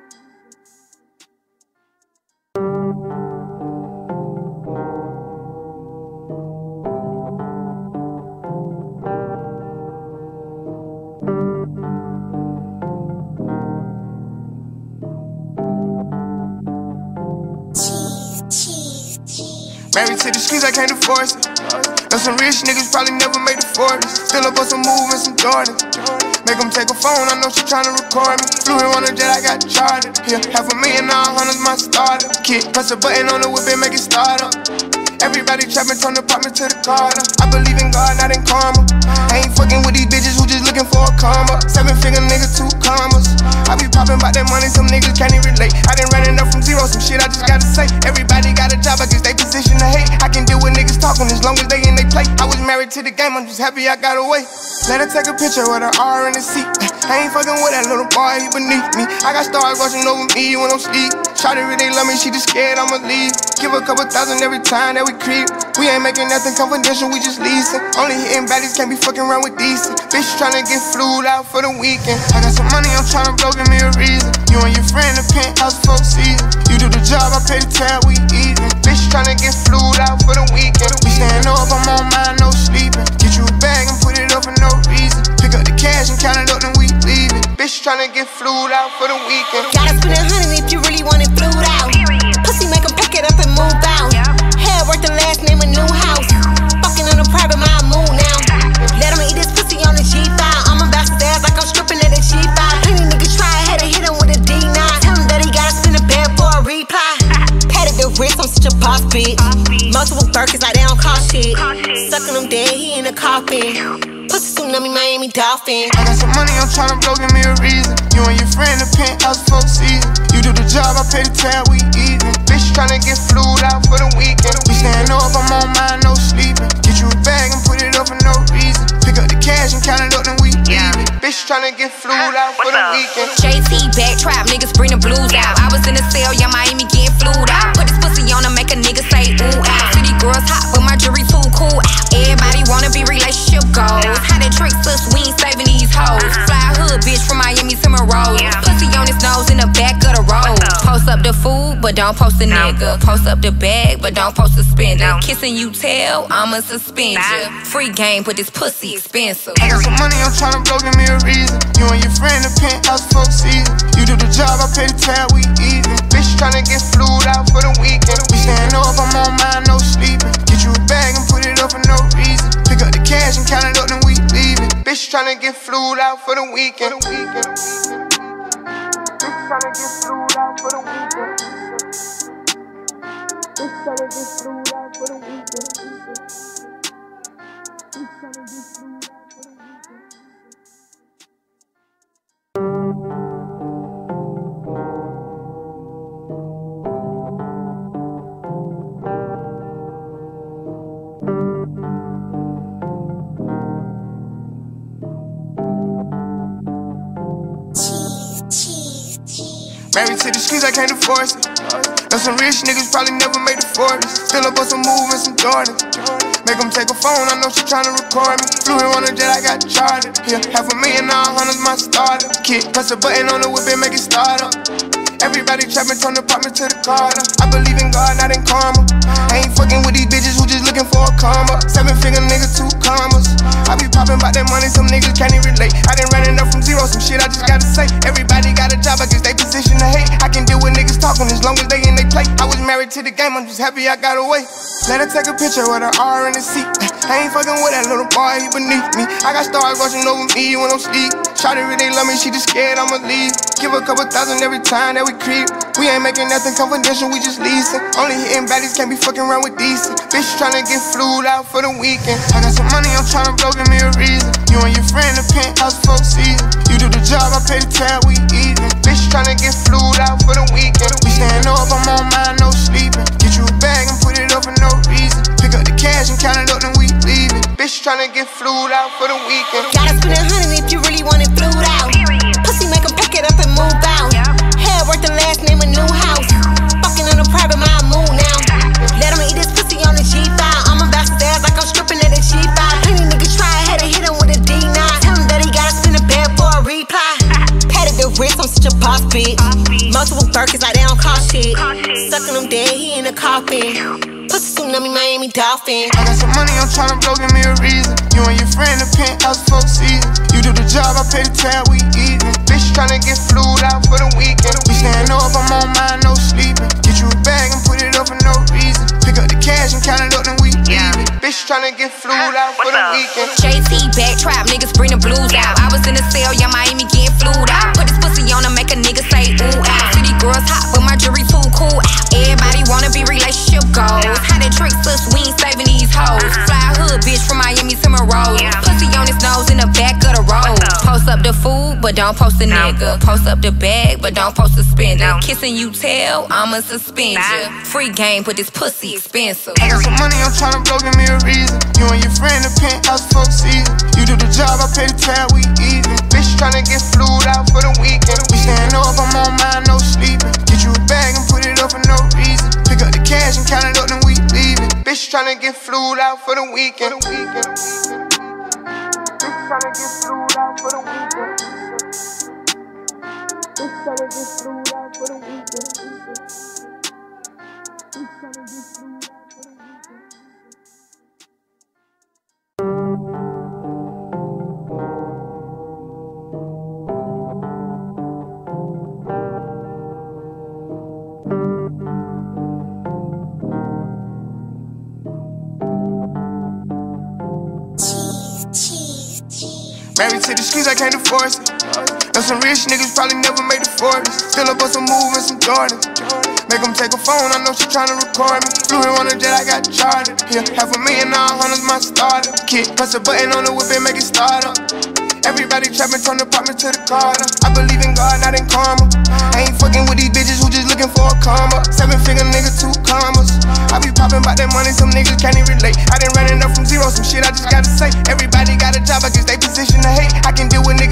Married to the streets, I can't divorce it. Know some rich niggas probably never made the 40s. Still up on some move and some Jordan. Make them take a phone, I know she tryna record me. Flew her on a jet, I got chartered. Yeah, $500,000, all hundreds, my starter. Kid, press a button on the whip and make it start up. Everybody trapping, turn the apartment to the Carter. I believe in God, not in karma. I ain't fucking with these bitches who just looking for a karma. 7-figure nigga, 2 commas. I be popping about that money, some niggas can't even relate. I done running up from zero, some shit I just gotta say. Everybody got a job, I guess they position to hate. I can deal with niggas talking as long as they in they play. I was married to the game, I'm just happy I got away. Let her take a picture with her R in the seat. I ain't fucking with that little boy, he beneath me. I got stars watching over me when I'm sleep. Shawty really love me, she just scared I'ma leave. Give her a couple thousand every time that we creep. We ain't making nothing confidential, we just leasing. Only hitting baddies, can't be fucking around with decent. Bitch tryna get flued out for the weekend. I got some money, I'm tryna blow, give me a reason. You and your friend, the penthouse for season. You do the job, I pay the tab, we even. Bitch tryna get flued out for the weekend. We staying up, I'm on mine, no sleeping. Get you a bag and put it up for no reason. Pick up the cash and count it up, then we leave it. Bitch tryna get flued out for the weekend. Gotta spend $100 if you really want it flued out. Pussy make 'em pack it up and move out. Hair worth the last name a new house. Fucking on a private, my mood now. Let 'em eat this pussy on the G5. I'm about to ass like I'm stripping at a G5. Any niggas try, had to hit him with a D9. Tell him that he gotta spin a bed for a reply. Patted the wrist, I'm such a boss bitch. Multiple Birkins like they don't cost shit. Sucking him dead, he in the coffin. Pussy tsunami, Miami Dolphin. I got some money, I'm tryna blow, give me a reason. You and your friend, the penthouse for season. You do the job, I pay the tab, we even. Bitch tryna get flued out for the weekend. We staying up, I'm on mine, no sleeping. Get you a bag and put it up for no reason. Pick up the cash and count Bitch tryna get flued out for the weekend. JT back, trap niggas bring the blues out. I was in the cell, yeah, Miami getting flued out. Put this pussy on to make a nigga say ooh out. City girls hot, but my jury too cool out. Everybody wanna be relationship goals. How they tricks us, we ain't saving these hoes. Fly hood bitch from Miami to Monroe. Pussy on his nose in the back of the road. Post up the food, but don't post a nigga. Post up the bag, but don't post a spender. Kissing you tell, I'ma suspend ya. Free game, but this pussy expensive. I got some money, I'm tryna blow, give me a reason. You and your friend, the penthouse folk season. You do the job, I pay the tab, we even. Bitch tryna get flued out for the weekend. We staying up, I'm on mine, no sleeping. Get you a bag and put it up for no reason. Pick up the cash and count it up, then we leaving. Bitch tryna get flued out for the weekend. Bitch tryna get flued out for the weekend. Bitch tryna get flued out for the weekend. Bitch tryna get flued out for the weekend. Married to the streets, I can't divorce it. Know some rich niggas probably never made the 40s. Still up on some move and some Jordans. Make them take a phone, I know she tryna record me. Flew here on a jet, I got chartered. Yeah, $500,000, all hundreds my starter. Kid, press a button on the whip and make it start up. Everybody trapping, turn the apartment to the Carter. I believe in God, not in karma. I ain't fucking with these bitches who just looking for a karma. 7-figure nigga, 2 commas. I be popping about that money, some niggas can't even relate. I done running up from zero, some shit I just gotta say. Everybody got a job, I guess they position to hate. I can deal with niggas talking as long as they in they play. I was married to the game, I'm just happy I got away. Let her take a picture with her R in the seat. I ain't fucking with that little boy, he beneath me. I got stars watching over me when I'm sleep. Shawty really love me, she just scared I'ma leave. Give her a couple thousand every time that we creep. We ain't making nothing confidential, we just leasing. Only hitting baddies, can't be fucking around with decent. Bitch tryna get flued out for the weekend. I got some money, I'm tryna blow, give me a reason. You and your friend, the penthouse folk season. You do the job, I pay the tab, we even. Bitch tryna get flued out for the weekend. We staying up, I'm on mine, no sleeping. Get you a bag and put it up for no reason. Pick up the cash and count it up, then we leaving. Bitch tryna get flued out for the weekend. Gotta spend $100 if you really want it flued out. Pussy make 'em pack it up and move out. Hair worth the last name a new house. Fucking on a private, my mood now. Let 'em eat this pussy on the G5. I'm about to ass like I'm stripping at a G5. Any niggas try, had to hit him with a D9. Tell him that he gotta spin a bed for a reply. Patted the wrist, I'm such a boss bitch. Multiple Birkins like they don't cost shit. Sucking him dead, he in the coffin. Pussy tsunami, Miami Dolphin. I got some money, I'm tryna blow, give me a reason. You and your friend, the penthouse folk season. You do the job, I pay the tab, we even. Bitch tryna get flued out for the weekend. We staying up, I'm on mine, no sleeping. Get you a bag and put it up for no reason. Pick up the cash and count it up, then we leaving. Bitch tryna get flued out for the weekend. JT back, trap niggas bring the blues out. I was in the cell, yeah, Miami getting flued out. Put this pussy on to make a nigga say ooh out. City girls hot, but my jury too cool out. Everybody wanna be relationship goals. How they tricks us, we ain't saving these hoes. Fly hood bitch from Miami to Monroe. Pussy on his nose in the back of the road. Post up the food, but don't post a nigga. Post up the bag, but don't post a spender. Kissing you tell, I'ma suspend ya. Free game, but this pussy expensive. I got some money, I'm tryna blow, give me a reason. You and your friend, the penthouse folk season. You do the job, I pay the tab, we even. Bitch tryna get flued out for the weekend. We staying up, I'm on mine, no sleeping. Get you a bag and put it up for no reason. Pick up the cash and count it up, then we leaving. Bitch tryna get flued out for the weekend. Bitch tryna get flued out for the weekend. Bitch tryna get flued out for the weekend. Bitch tryna get flued out for the weekend. Married to the streets, I can't divorce it. Know some rich niggas probably never made the 40s. Still up on some move and some Jordans. Make them take a phone, I know she tryna record me. Flew here on a jet, I got chartered. Yeah, $500,000, all hundreds my starter. Kid, press a button on the whip and make it start up. Everybody trapping, turn the apartment to the Carter. I believe in God, not in karma. I ain't fucking with these bitches who just looking for a karma. 7-figure nigga, 2 commas. I be popping about that money, some niggas can't even relate. I done running up from zero, some shit I just gotta say. Everybody got a job, I guess they position to hate. I can deal with niggas talking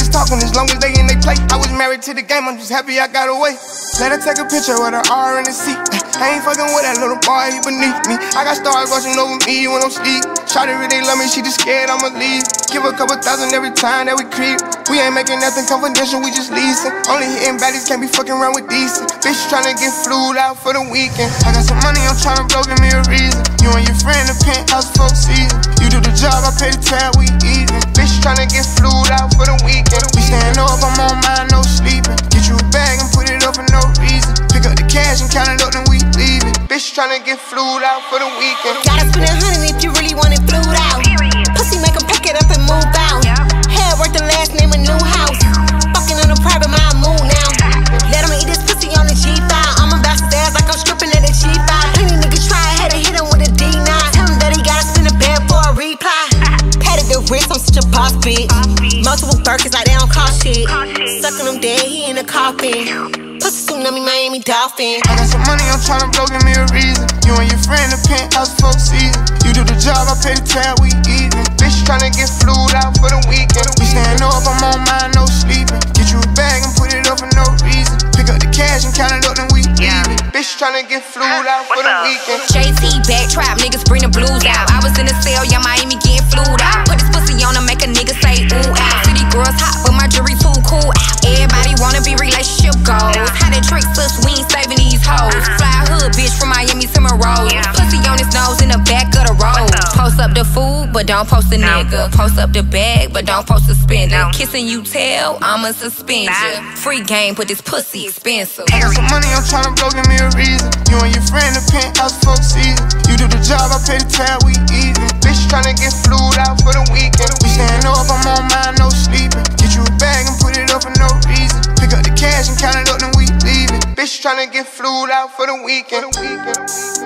as long as they in they play. I was married to the game, I'm just happy I got away. Let her take a picture with her R in the seat. I ain't fucking with that little boy, he beneath me. I got stars watching over me when I'm sleep. Shawty really love me, she just scared I'ma leave. Give her a couple thousand every time that we creep. We ain't making nothing confidential, we just leasing. Only hitting baddies, can't be fucking around with decent. Bitch tryna get flued out for the weekend. I got some money, I'm tryna blow, give me a reason. You and your friend in the penthouse for season. You do the job, I pay the tab, we even. Bitch tryna get flued out for the weekend. We stand up, I'm on mine, no sleeping. Get you a bag and put it up for no reason. Pick up the cash and count it up, then we leave it. Bitch tryna get flued out for the weekend. Gotta spend 100 if you really want it flued out. Pussy make him pack it up and move out. Hair worth the last name, a new house. Fucking on a private, my mood now. Let him eat this pussy on the G5. I'm about to stairs like I'm stripping at a G5. Plenty niggas try, had to hit him with a D9. Tell him that he gotta spin a bed for a reply. Patted the wrist, I'm such a boss bitch. Multiple Birkins like they don't cost shit. Sucking him dead, he in the coffin. Pussy tsunami, Miami Dolphin. I got some money, I'm tryna blow, give me a reason. You and your friend in the penthouse for season. You do the job, I pay the tab, we even. Bitch tryna get flued out for the weekend. We stand up, I'm on mine, no sleeping. Get you a bag and put it up for no reason. Pick up the cash and count it up, then we leave it. Bitch tryna get flued out for the weekend. JT back trap, niggas bring the blues out. I was in the cell, yeah, Miami getting flued out. Put this pussy on to make a nigga say ooh out. City girls hot, but my jury too cool out. Everybody wanna be relationship goals. How they tricks us, we ain't saving these hoes. Fly hood bitch from Miami to Monroe. Pussy on his nose in the back of the road. Post up the food, but don't post the nigga. Post up the bag, but don't post the spender. Kissing you tell, I'ma suspend you. Free game, but this pussy expensive. I got some money, I'm tryna blow, give me a reason. You and your friend in the penthouse for season. You do the job, I pay the tab, we even. Bitch tryna get flued out for the weekend. We stand up, I'm on mine, no sleeping. Get you a bag and put it up for no reason. Pick up the cash and count it up, then we leave it. Bitch tryna get flued out for the weekend. Bitch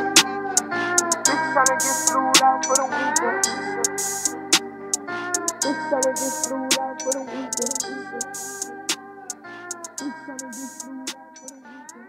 tryna get flued out for the weekend. Bitch tryna get flued out for the weekend. Bitch tryna get flued out for the weekend.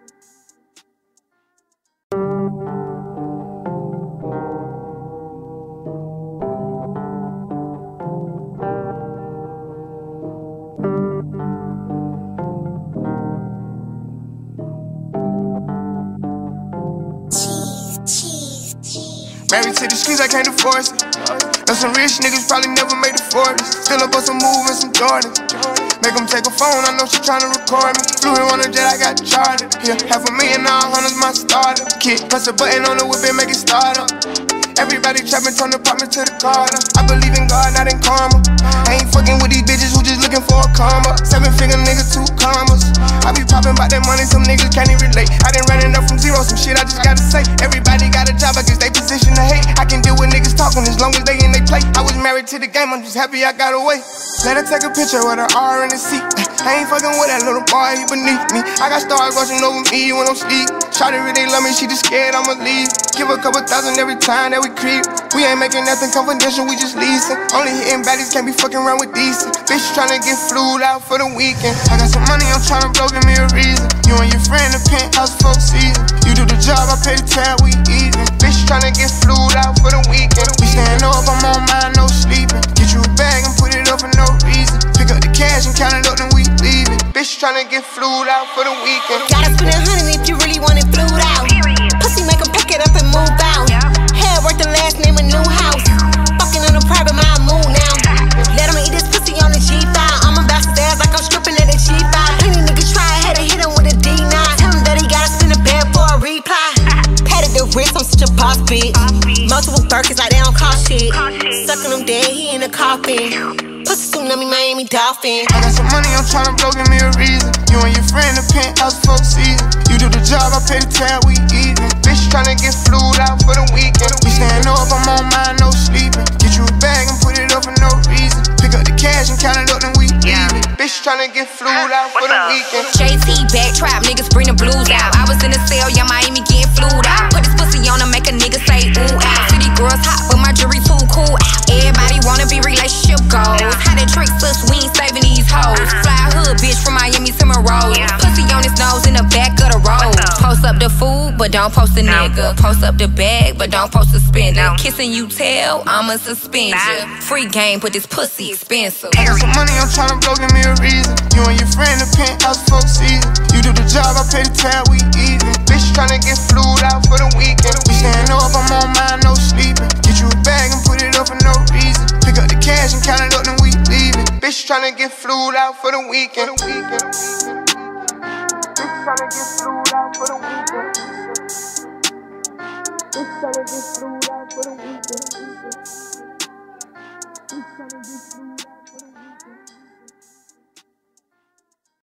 Married to the streets, I can't divorce it. Know some rich niggas probably never made the 40s. Still up on some move and some Jordans. Make them take a phone, I know she tryna record me. Flew her on a jet, I got chartered. Yeah, $500,000, all hundreds my starter. Kid, press a button on the whip and make it start up. Everybody trapping, turn the apartment to the Carter. I believe in God, not in karma. I ain't fucking with these bitches who just looking for a karma. 7-figure nigga, 2 commas. I be popping about that money, some niggas can't even relate. I done running up from zero, some shit I just gotta say. Everybody got a job, I guess they position to hate. I can deal with niggas talking as long as they in they play. I was married to the game, I'm just happy I got away. Let her take a picture with her R in the seat. I ain't fucking with that little boy, he beneath me. I got stars watching over me when I'm sleep. Shawty really love me, she just scared I'ma leave. Give her a couple thousand every time that we creep. We ain't making nothing confidential, we just leasing. Only hitting baddies, can't be fucking around with decent. Bitch tryna get flued out for the weekend. I got some money, I'm tryna blow, give me a reason. You and your friend in the penthouse for season. You do the job, I pay the tab, we even. Bitch tryna get flued out for the weekend. We stand up, I'm on mine, no sleeping. Get you a bag and put it up for no reason. Pick up the cash and count it up, then we leave it. Bitch tryna get flued out for the weekend. Gotta spend 100 if you really want it flued out. Pussy make him pack it up and move out. Hair worth the last name, a new house. Fucking on a private, my mood now. Let him eat this pussy on the G5. I'm about to stairs like I'm stripping at a G5. Plenty niggas try, had to hit him with a D9. Tell him that he gotta spin a bed for a reply. Patted the wrist, I'm such a boss bitch. Multiple Birkins like they don't cost shit. Sucking him dead, he in the coffin. Pussy tsunami, Miami Dolphin. I got some money, I'm tryna blow, give me a reason. You and your friend in the penthouse for season. You do the job, I pay the tab, we even. Bitch tryna get flued out for the weekend. We stand up, I'm on mine, no sleeping. Get you a bag and put it up for no reason. Pick up the cash and count it up, then we leave it. Bitch tryna get flued out for the weekend. JT back trap, niggas bring the blues out. I was in the cell, yeah, Miami getting flued out. Put this pussy on to make a nigga say ooh out. City girls hot, but my jury too cool out. Everybody wanna be relationship goals. How they tricks us, we ain't saving these hoes. Fly hood bitch from Miami to Monroe. Pussy on his nose in the back of the road. Post up the food, but but don't post a nigga. Post up the bag, but don't post a spender. Kissing you tell, I'ma suspend you. Free game, but this pussy expensive. I got some money, I'm tryna blow, give me a reason. You and your friend, the penthouse for season. You do the job, I pay the tab, we even. Bitch tryna get flued out for the weekend. We staying up, I'm on mine, no sleeping. Get you a bag and put it up for no reason. Pick up the cash and count it up, then we leaving. Bitch tryna get flued out for the weekend. Bitch tryna get flued out for the weekend. Bitch tryna get flued out for the weekend. Bitch tryna get flued out.